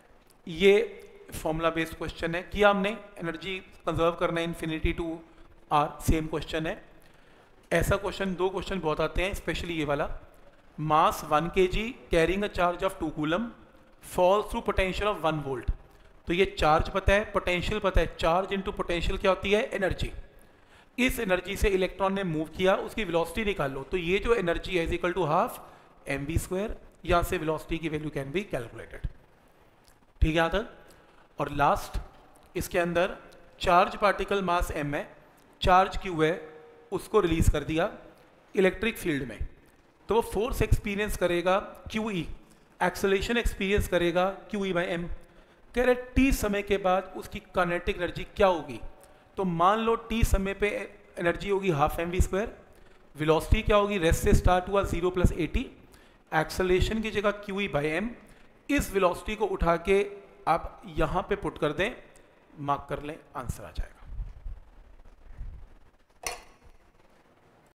ये फॉर्मूला बेस्ड क्वेश्चन है, किया हमने। एनर्जी कंजर्व करना है infinity to r, same question है। ऐसा क्वेश्चन, दो क्वेश्चन बहुत आते हैं, स्पेशली ये वाला। Mass one K G carrying a charge of two coulomb falls through potential of one volt. तो ये चार्ज पता है, पोटेंशियल पता है। चार्ज इनटू पोटेंशियल क्या होती है? एनर्जी। इस एनर्जी से इलेक्ट्रॉन ने मूव किया, उसकी वेलोसिटी निकाल लो। तो ये जो एनर्जी है is equal to half M V square. यहाँ से वेलोसिटी की वैल्यू कैन बी कैलकुलेटेड। ठीक है यहाँ तक। और लास्ट, इसके अंदर चार्ज पार्टिकल मास m है, चार्ज क्यू है, उसको रिलीज कर दिया इलेक्ट्रिक फील्ड में। तो वो फोर्स एक्सपीरियंस करेगा क्यू ई, एक्सेलरेशन एक्सपीरियंस करेगा क्यू ई बाई एम। कह रहे टी समय के बाद उसकी काइनेटिक एनर्जी क्या होगी? तो मान लो टी समय पे एनर्जी होगी half M V square. Velocity क्या होगी? रेस्ट से स्टार्ट हुआ जीरो प्लस एटी, एक्सेलरेशन की जगह क्यू ई बाई एम। इस वेलोसिटी को उठा के आप यहाँ पे पुट कर दें, मार्क कर लें, आंसर आ जाएगा।